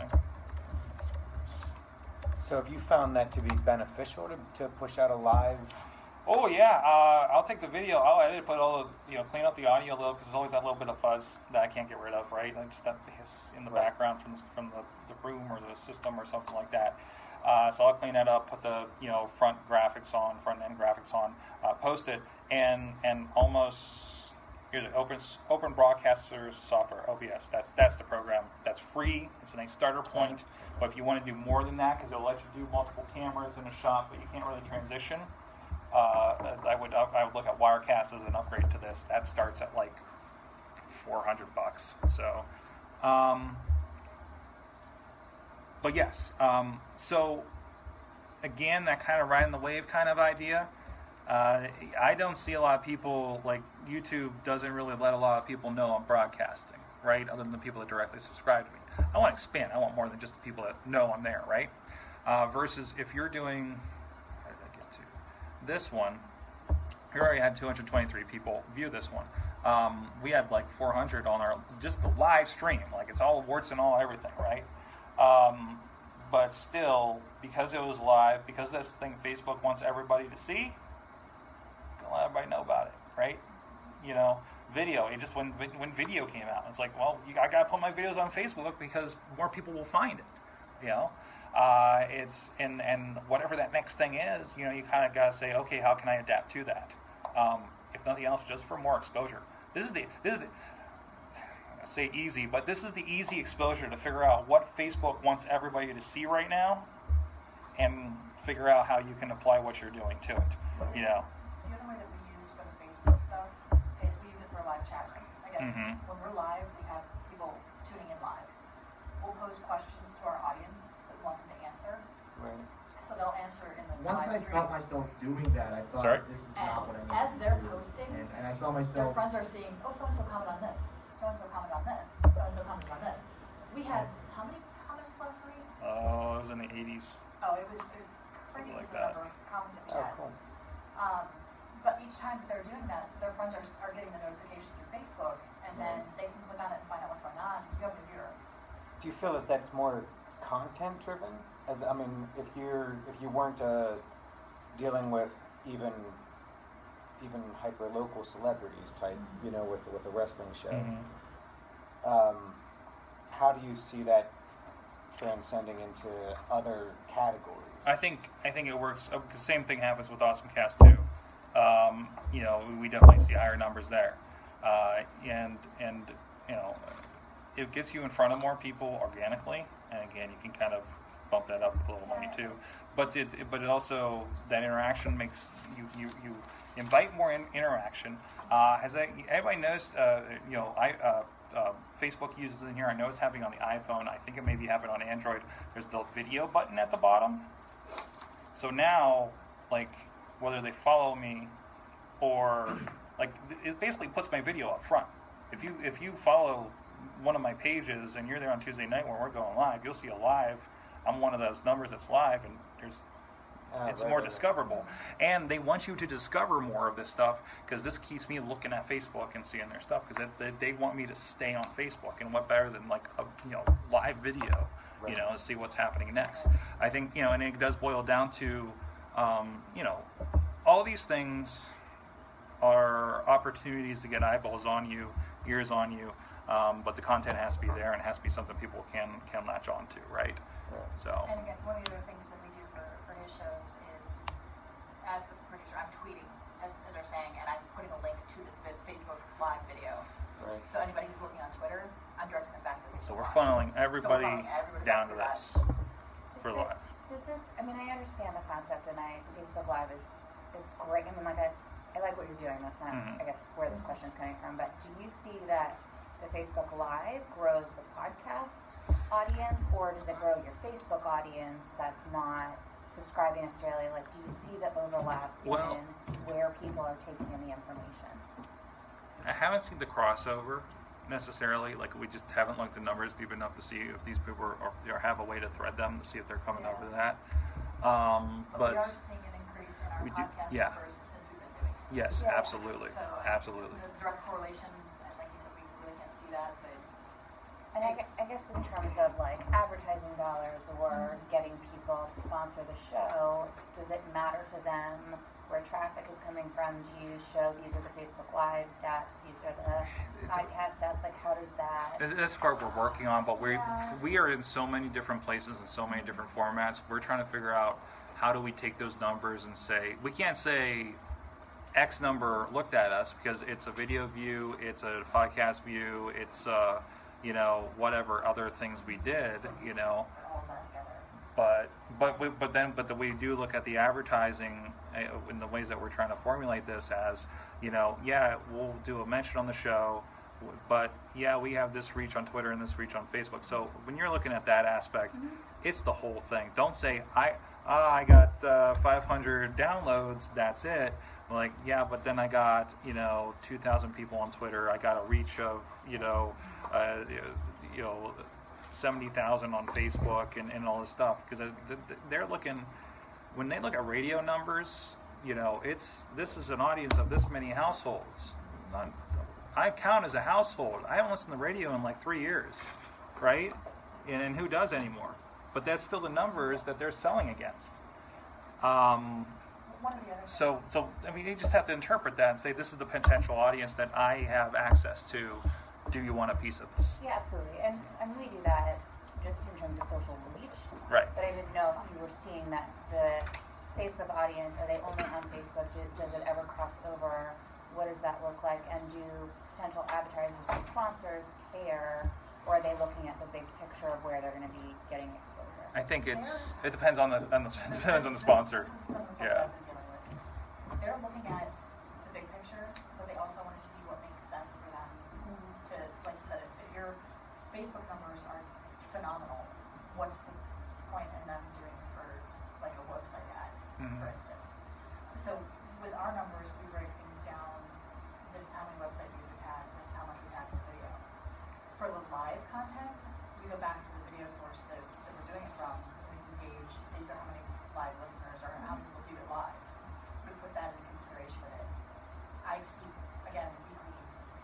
So have you found that to be beneficial to, to push out a live? Oh yeah, uh, I'll take the video. I'll edit, put all the, you know, clean up the audio a little because there's always that little bit of fuzz that I can't get rid of, right? Like just that hiss in the Right. background from the, from the, the room or the system or something like that. Uh, so I'll clean that up, put the, you know, front graphics on, front end graphics on, uh, post it, and and almost here's it, open open broadcaster software, O B S. That's that's the program. That's free. It's a nice starter point. But if you want to do more than that, because it'll let you do multiple cameras in a shot, but you can't really transition. Uh, I would I would look at Wirecast as an upgrade to this. That starts at like four hundred bucks. So, um, but yes. Um, so again, that kind of riding the wave kind of idea. Uh, I don't see a lot of people, like YouTube doesn't really let a lot of people know I'm broadcasting, right? Other than the people that directly subscribe to me. I want to expand. I want more than just the people that know I'm there, right? Uh, versus if you're doing, how did I get to this one? We already had two hundred twenty-three people view this one. Um, we had like four hundred on our, just the live stream. Like it's all warts and all everything, right? Um, but still, because it was live, because this thing Facebook wants everybody to see, don't let everybody know about it, right? You know, video. It just when when video came out, it's like, well, you, I gotta put my videos on Facebook because more people will find it. You know, uh, it's and and whatever that next thing is, you know, you kind of gotta say, okay, how can I adapt to that? Um, if nothing else, just for more exposure. This is the this is the I say easy, but this is the easy exposure to figure out what Facebook wants everybody to see right now, and figure out how you can apply what you're doing to it. You know. The other way that we use for the Facebook stuff is we use it for live chat room. Again, Mhm. when we're live, we have people tuning in live. We'll pose questions to our audience that we want them to answer. Right. So they'll answer in the Once I live felt stream. myself doing that, I thought Sorry? this is And not what I need as to they're do. posting, and, and I saw Their myself. friends are seeing, oh, so-and-so commented on this, so-and-so commented on this, so-and-so commented on this. We had, how many comments last week? Oh, it was in the eighties. Oh, it was, it was crazy Something like the that. number of comments that we Oh, had. cool. Um, but each time that they're doing that, so their friends are, are getting the notification through Facebook, and then they can click on it and find out what's going on. You have the viewer. Do you feel that that's more content driven? As I mean, if you're if you weren't uh, dealing with even even hyper local celebrities type, you know, with with a wrestling show, Mhm. um, how do you see that transcending into other categories? I think I think it works. Uh, the same thing happens with AwesomeCast too. Um, you know, we definitely see higher numbers there, uh, and and you know, it gets you in front of more people organically, and again, you can kind of bump that up with a little money too. But it's but it also that interaction makes you you, you invite more in, interaction. Uh, has that, anybody noticed? Uh, you know, I. Uh, Uh, Facebook uses in here. I know it's happening on the iPhone. I think it may be happening on Android. There's the video button at the bottom. So now, like, whether they follow me or, like, it basically puts my video up front. If you if you follow one of my pages and you're there on Tuesday night when we're going live, you'll see a live. I'm one of those numbers that's live, and there's Ah, it's right, more right, right. discoverable. And they want you to discover more of this stuff because this keeps me looking at Facebook and seeing their stuff because they, they want me to stay on Facebook. And what better than like a you know live video, Right. you know, to see what's happening next. I think, you know, and it does boil down to, um, you know, all these things are opportunities to get eyeballs on you, ears on you, um, but the content has to be there and it has to be something people can can latch on to, right? Right. So. And again, one of the other things that we do for, for his shows is, as the producer, I'm tweeting, as, as they're saying, and I'm putting a link to this vid- Facebook Live video. Right. So anybody who's looking on Twitter, I'm directing them back to the Facebook So we're Live. funneling everybody, funneling everybody down back to to that. this Does for it- live. Does this, I mean, I understand the concept, and I, Facebook Live is, is great. I mean, like, I, I like what you're doing. That's not, Mhm. I guess, where this question is coming from. But do you see that the Facebook Live grows the podcast audience, or does it grow your Facebook audience that's not subscribing necessarily? Like, do you see the overlap Well- in where people are taking in the information? I haven't seen the crossover necessarily. Like, we just haven't looked at numbers deep enough to see if these people are, or, or have a way to thread them to see if they're coming Yeah. over to that. Um, But, but we are seeing an increase in our we do- podcast yeah. numbers since we've been doing it. yes, Yeah. absolutely, So, uh, absolutely. The direct correlation, and like you said, we really can't see that, but And I, gue- I guess in terms of like advertising dollars or getting people to sponsor the show, does it matter to them where traffic is coming from? Do you show these are the Facebook Live stats, these are the podcast stats? Like, how does that? This- This part we're working on, but we Yeah. we are in so many different places and so many different formats. We're trying to figure out how do we take those numbers and say we can't say X number looked at us because it's a video view, it's a podcast view, it's uh, you know whatever other things we did, you know. all of that together. But but we, but then but the, we do look at the advertising uh, in the ways that we're trying to formulate this as, you know, yeah, we'll do a mention on the show, w- but yeah, we have this reach on Twitter and this reach on Facebook. So when you're looking at that aspect, it's the whole thing. Don't say I uh, I got uh, five hundred downloads, that's it. Like, yeah, but then I got, you know, two thousand people on Twitter. I got a reach of, you know, uh, you know. seventy thousand on Facebook and, and all this stuff because they're looking, when they look at radio numbers, you know, it's this is an audience of this many households. Not, I count as a household. I haven't listened to radio in like three years, right? And, and who does anymore? But that's still the numbers that they're selling against. Um, One of the other so, so I mean, you just have to interpret that and say this is the potential audience that I have access to. Do you want a piece of this? Yeah, absolutely. And and we do that just in terms of social reach. Right. But I didn't know if you were seeing that the Facebook audience, are they only on Facebook? Do, does it ever cross over? What does that look like? And do potential advertisers or sponsors care? Or are they looking at the big picture of where they're going to be getting exposure? I think it's it depends on the, on the it depends on the sponsor. This is some of the stuff Yeah. that I've been dealing with. They're looking at the big picture, but they also want to see what makes sense for them. To, like you said, if, if your Facebook numbers are phenomenal, what's the point in them doing for like a website ad, Mhm. for instance? So with our numbers, we break things down. This is how many website views we've had. This is how much we've had for video. For the live content, we go back to the video source that, that we're doing it from. And we can gauge these are how many live listeners or how many people view it live. We put that in consideration with it. I keep, again, weekly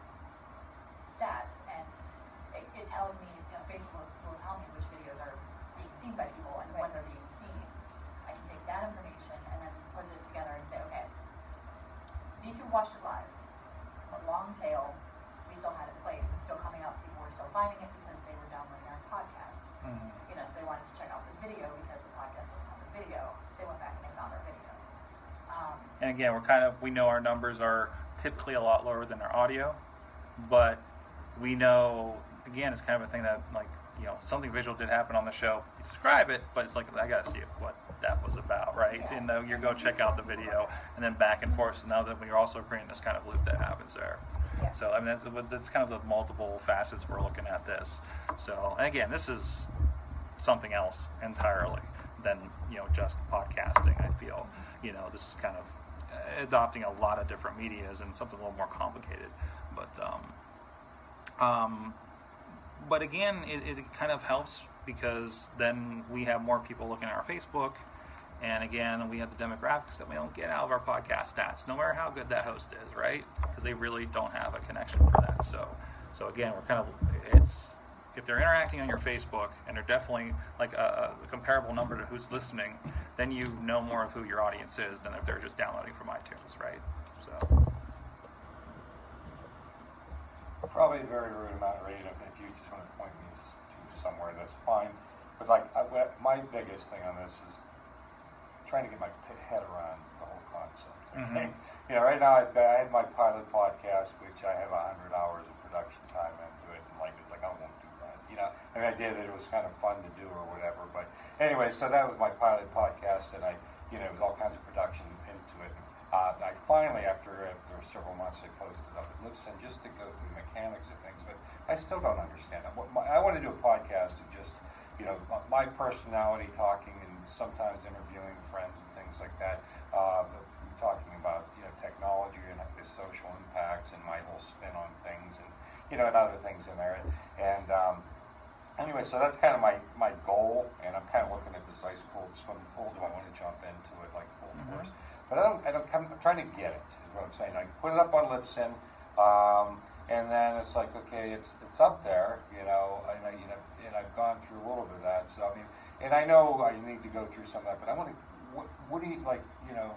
stats, and it, it tells me, you know, Facebook will, will tell me which videos are being seen by people and when they're being seen. I can take that information and then put it together and say, okay, these people watched it live, but long tail, we still had it played. It was still coming up. People were still finding it because they were downloading our podcast. Mhm. You know, so they wanted to check out the video because the podcast doesn't have the video. They went back and they found our video. Um, And again, we're kind of we know our numbers are typically a lot lower than our audio, but we know, again, it's kind of a thing that, like, you know, something visual did happen on the show. You describe it, but it's like, I got to see what that was about, right? Yeah. And uh, you go check out the video, and then back and forth. So now that we're also creating this kind of loop that happens there. Yeah. So, I mean, that's, that's kind of the multiple facets we're looking at this. So, and again, this is something else entirely than, you know, just podcasting, I feel. You know, this is kind of adopting a lot of different medias and something a little more complicated. But, um, um, but again, it, it kind of helps because then we have more people looking at our Facebook. And again, we have the demographics that we don't get out of our podcast stats, no matter how good that host is, right? Because they really don't have a connection for that. So, so again, we're kind of, it's, if they're interacting on your Facebook and they're definitely like a, a comparable number to who's listening, then you know more of who your audience is than if they're just downloading from iTunes, right? So. Probably a very rude amount of rating. If you just want to point me to somewhere, that's fine. But like, I, my biggest thing on this is trying to get my head around the whole concept. Okay? Mm-hmm. You know, right now I, I had my pilot podcast, which I have a hundred hours of production time into it, and like it's like I won't do that. You know, I mean I did it; it was kind of fun to do or whatever. But anyway, so that was my pilot podcast, and I, you know, it was all kinds of production into it. Uh, I finally, after after several months, I posted it up at Libsyn just to go through the mechanics of things, but I still don't understand it. What my, I want to do a podcast of just, you know, my personality talking and sometimes interviewing friends and things like that, uh, talking about, you know, technology and the social impacts and my whole spin on things and, you know, and other things in there. And um, anyway, so that's kind of my, my goal, and I'm kind of looking at this ice cold swimming pool. Do I want to jump into it like full Mm-hmm. force? But I don't, I don't, I'm trying to get it, is what I'm saying. I put it up on Libsyn, um, and then it's like, okay, it's it's up there, you know, and I, you know, and I've gone through a little bit of that. So I mean, and I know I need to go through some of that, but I want to. What, what do you like? You know,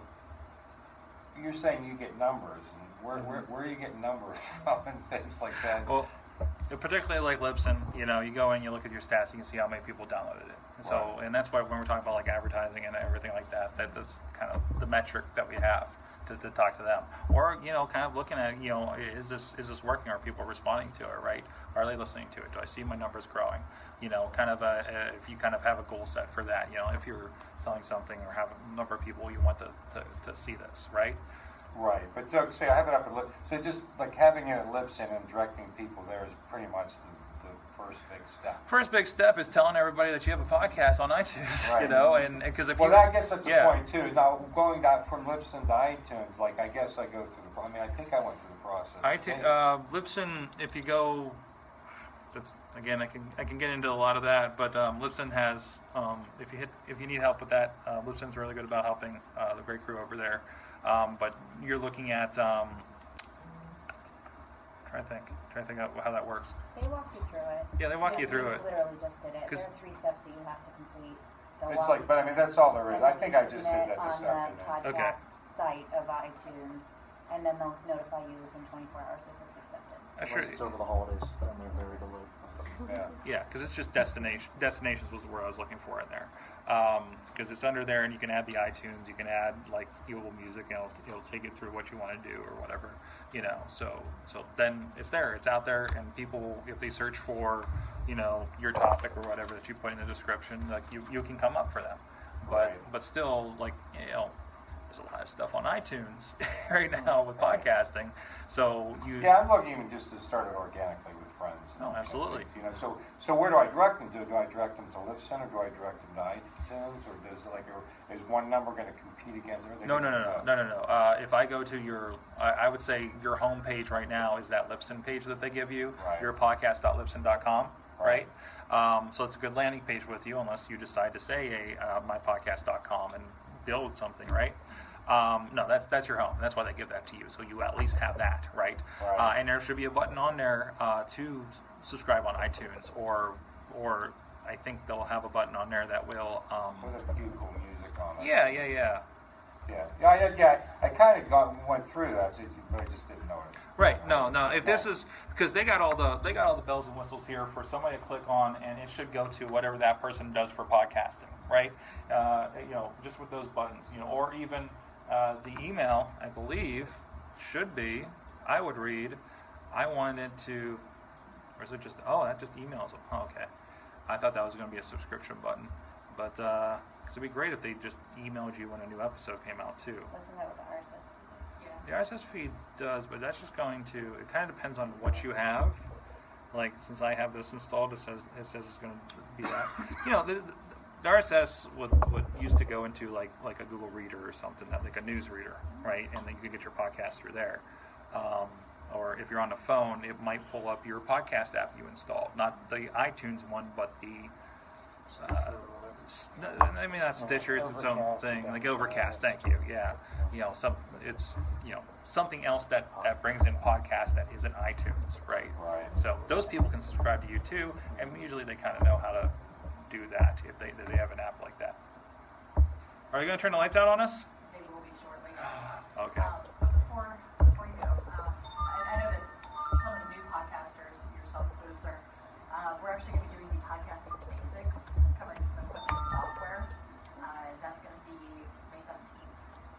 you're saying you get numbers, and where where where are you getting numbers from and things like that? Well, particularly like Libsyn, you know, you go in, you look at your stats, you can see how many people downloaded it. And so, Right. and that's why when we're talking about like advertising and everything like that, that is kind of the metric that we have to, to talk to them. Or, you know, kind of looking at, you know, is this is this working? Are people responding to it, right? Are they listening to it? Do I see my numbers growing? You know, kind of a, a, if you kind of have a goal set for that, you know, if you're selling something or have a number of people you want to, to, to see this, right? Right, but so, say I have it up at Lib, so just like having it at Libsyn and directing people there is pretty much the, the first big step. First big step is telling everybody that you have a podcast on iTunes, Right. you know, and because if Well, you, I guess that's the yeah. point too. Now going down from Libsyn to iTunes, like I guess I go through the. pro- I mean, I think I went through the process. iTunes, uh, Libsyn, if you go, that's again, I can I can get into a lot of that, but um, Libsyn has, um, if you hit, if you need help with that, uh, Libsyn's really good about helping uh, the great crew over there. Um, but you're looking at, um, try to think, try to think out how that works. They walk you through it. Yeah, they walk Yeah, you through we it. Literally just did it. 'Cause- There are three steps that you have to complete. They'll It's walk like, you but I through mean, it, that's all there is. and I then think you I just did submit that this on the afternoon. Okay. podcast site of iTunes, and then they'll notify you within twenty-four hours if it's accepted. I Unless sure, it's over the holidays, then they're very delayed. Yeah. yeah, because it's just destination. Destinations was the word I was looking for in there. Because it's under there, and you can add the iTunes. You can add like Google Music, and it'll, it'll take it through what you want to do or whatever, you know. So, so then it's there. It's out there, and people, if they search for, you know, your topic or whatever that you put in the description, like you, you can come up for them. But, Right. but still, like you know, there's a lot of stuff on iTunes right now with podcasting. So you. Yeah, I'm looking even just to start it organically with friends. Oh, absolutely. You know, so so where do I direct them to? Do I direct them to Libsyn or do I direct them to iTunes, or does like or is one number going to compete against everything? No, no, no, no, no, no, no. Uh, if I go to your, I, I would say your home page right now is that Libsyn page that they give you, Right. your podcast dot libsyn dot com, right? Right. Um, so it's a good landing page with you, unless you decide to say a uh, my podcast dot com and build something, right? Um, no, that's that's your home. That's why they give that to you, so you at least have that, right? Right. Uh, and there should be a button on there uh, to s- subscribe on iTunes, or or I think they'll have a button on there that will. Um, With a few cool music on it. yeah, yeah, yeah. Yeah, yeah, yeah. yeah. I kind of got went through that, so you- but I just didn't know it. Right. No, no. If this is because they got all the they got all the bells and whistles here for somebody to click on, and it should go to whatever that person does for podcasting, right? Uh, you know, just with those buttons, you know, or even uh, the email, I believe, should be. I would read. I wanted to Or is it just, oh, that just emails them? Oh, okay. I thought that was going to be a subscription button. But, uh, because it'd be great if they just emailed you when a new episode came out, too. Wasn't that what the R S S feed is? Yeah. The R S S feed does, but that's just going to, it kind of depends on what you have. Like, since I have this installed, it says it says it's going to be that. You know, the, the, the R S S would, would used to go into, like, like a Google Reader or something, like a news reader, right? And then you could get your podcast through there. Um, or if you're on the phone, it might pull up your podcast app you installed. Not the iTunes one, but the... Uh, I mean, not Stitcher, it's its own thing. Like Overcast, thank you. Yeah, you know, some it's you know something else that, that brings in podcasts that isn't iTunes, right? Right. So those people can subscribe to you too, and usually they kind of know how to do that if they if they have an app like that. Are you going to turn the lights out on us? They will be shortly, yes. Okay. Um, but before, before you go, um, I, I know that some of the new podcasters, yourself included, sir, uh, we're actually going to be doing the podcasting basics, covering some equipment and software. Uh, that's going to be May seventeenth.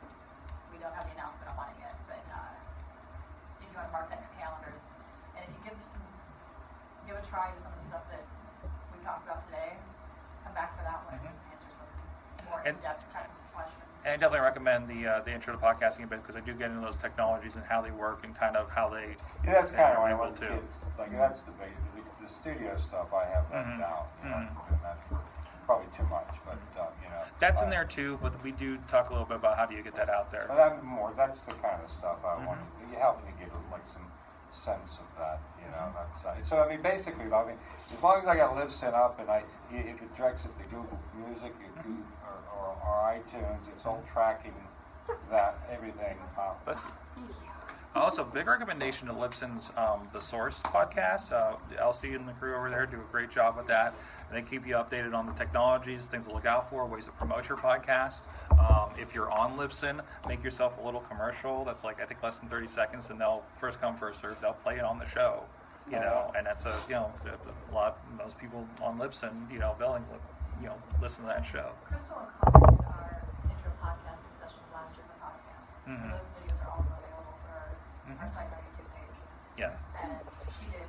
We don't have the announcement up on it yet, but uh, if you want to mark that in your calendars, and if you give some, give a try to some of the stuff that we talked about today, come back for that one Mhm. and answer some more And- in-depth technical questions. And I definitely recommend the uh, the intro to podcasting a bit because I do get into those technologies and how they work and kind of how they. Yeah, that's kind of what I able want to. to kids. It's like that's the big, the, the studio stuff. I have that Mhm. down. You know, Mhm. I've been doing that for probably too much, but um, you know. That's in uh, there too, but we do talk a little bit about how do you get that out there. But I'm more. That's the kind of stuff I Mhm. want. You help me get like some sense of that. You know, Mhm. that's uh, so. I mean, basically, I mean, as long as I got Libsyn up and I, if it directs it to Google Music or, Mhm. or, or, or iTunes, it's all tracking that everything. Uh, Bless you. Also, big recommendation to Libsyn's um, The Source podcast. Uh, Elsie and the crew over there do a great job with that. And they keep you updated on the technologies, things to look out for, ways to promote your podcast. Um, if you're on Libsyn, make yourself a little commercial that's like, I think, less than thirty seconds, and they'll first come, first serve. They'll play it on the show, you know, and that's a, you know, a lot, most people on Libsyn, you know, they'll, you know, listen to that show. Crystal commented our intro podcasting sessions last year with Podcamp. Mhm. So those videos are also available for our, Mhm. our site, our YouTube page. Yeah. And she did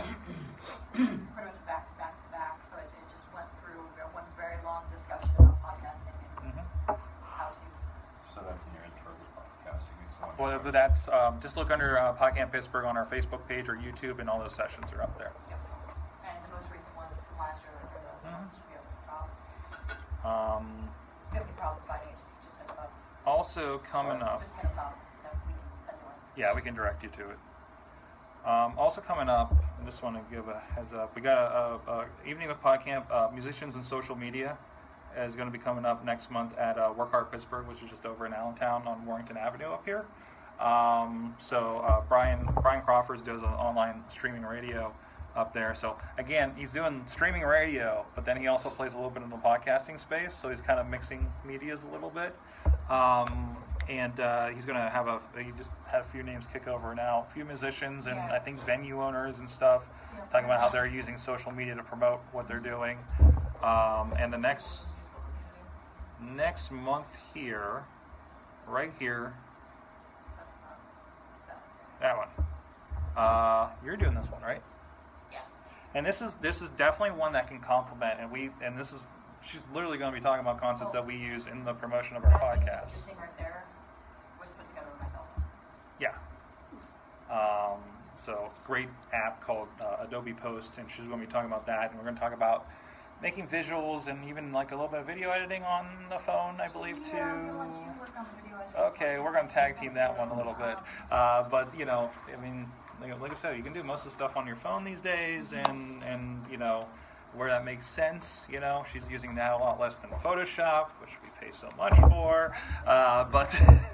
pretty much back to back to back. So it, it just went through one very long discussion about podcasting and Mhm. how to's. so that's in your intro to podcasting. It's not Well, but that's um, just look under uh, Podcamp Pittsburgh on our Facebook page or YouTube, and all those sessions are up there. Yep. And the most recent ones from last year are the Mhm. ones that should be able to problem. Um, If you have any problems finding it, just, just hit us up. also coming up, Just hit us up. Then we can send you links. yeah, we can direct you to it. Um, also coming up, I just want to give a heads up. We got a, a, a evening with Podcamp, uh, musicians and social media is going to be coming up next month at uh, Work Hard Pittsburgh, which is just over in Allentown on Warrington Avenue up here. Um, so uh, Brian Brian Crawford does an online streaming radio up there. So again, he's doing streaming radio, but then he also plays a little bit in the podcasting space. So he's kind of mixing medias a little bit. Um, and uh, he's going to have a, he just had a few names kick over now, a few musicians and Yeah. I think venue owners and stuff, Yeah. talking about how they're using social media to promote what they're doing. Um, and the next next month here, right here, That's not that. that one. Uh, you're doing this one, right? Yeah. And this is this is definitely one that can complement, and we and this is she's literally going to be talking about concepts that we use in the promotion of our That image podcast. thing right there was put together with my cell phone. Yeah. Um, so great app called uh, Adobe Post, and she's going to be talking about that, and we're going to talk about making visuals and even like a little bit of video editing on the phone, I believe, too. Yeah, I'm gonna let you work on the video editing. Okay, we're going to tag team that one a little bit. Uh, but, you know, I mean, like, like I said, you can do most of the stuff on your phone these days, and, and, you know, where that makes sense, you know, she's using that a lot less than Photoshop, which we pay so much for. Uh, but,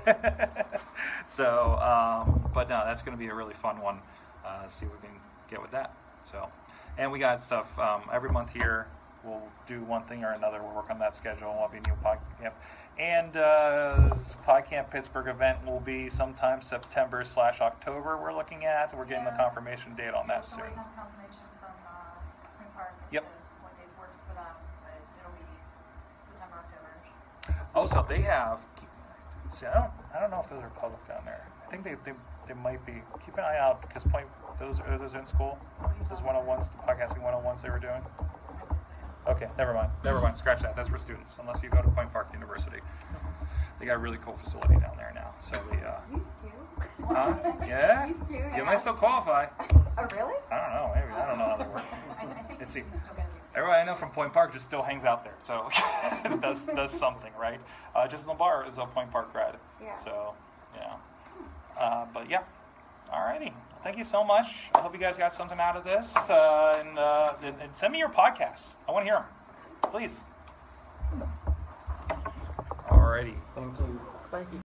so, um, but no, that's going to be a really fun one. Uh, see what we can get with that. So, and we got stuff um, every month here. We'll do one thing or another. We'll work on that schedule. We'll have a new Podcamp. And uh, Podcamp Pittsburgh event will be sometime September slash October we're looking at. We're getting the Yeah. confirmation date on that So soon. waiting on confirmation from uh, Queen Park as Yep. to what date works for them, but it'll be September, October. Also, they have, see, I don't, I don't know if those are public down there. I think they, they, they might be. Keep an eye out because Point, those are those in school. Those one oh ones, the podcasting one oh ones they were doing. Okay, never mind. Never mind. Scratch that. That's for students. Unless you go to Point Park University, they got a really cool facility down there now. So the. Uh, Used to. huh? Yeah. Used to. You Yeah. might still qualify. Oh, really? I don't know. Maybe I don't know how they work. I, I think It's you e- can still get a Everybody I know from Point Park just still hangs out there, so it does does something, right? Uh, just Lamar is a Point Park grad, Yeah. so yeah. Uh, but yeah, alrighty. Thank you so much. I hope you guys got something out of this, uh, and, uh, and, and send me your podcasts. I want to hear them, please. Alrighty. Thank you. Thank you.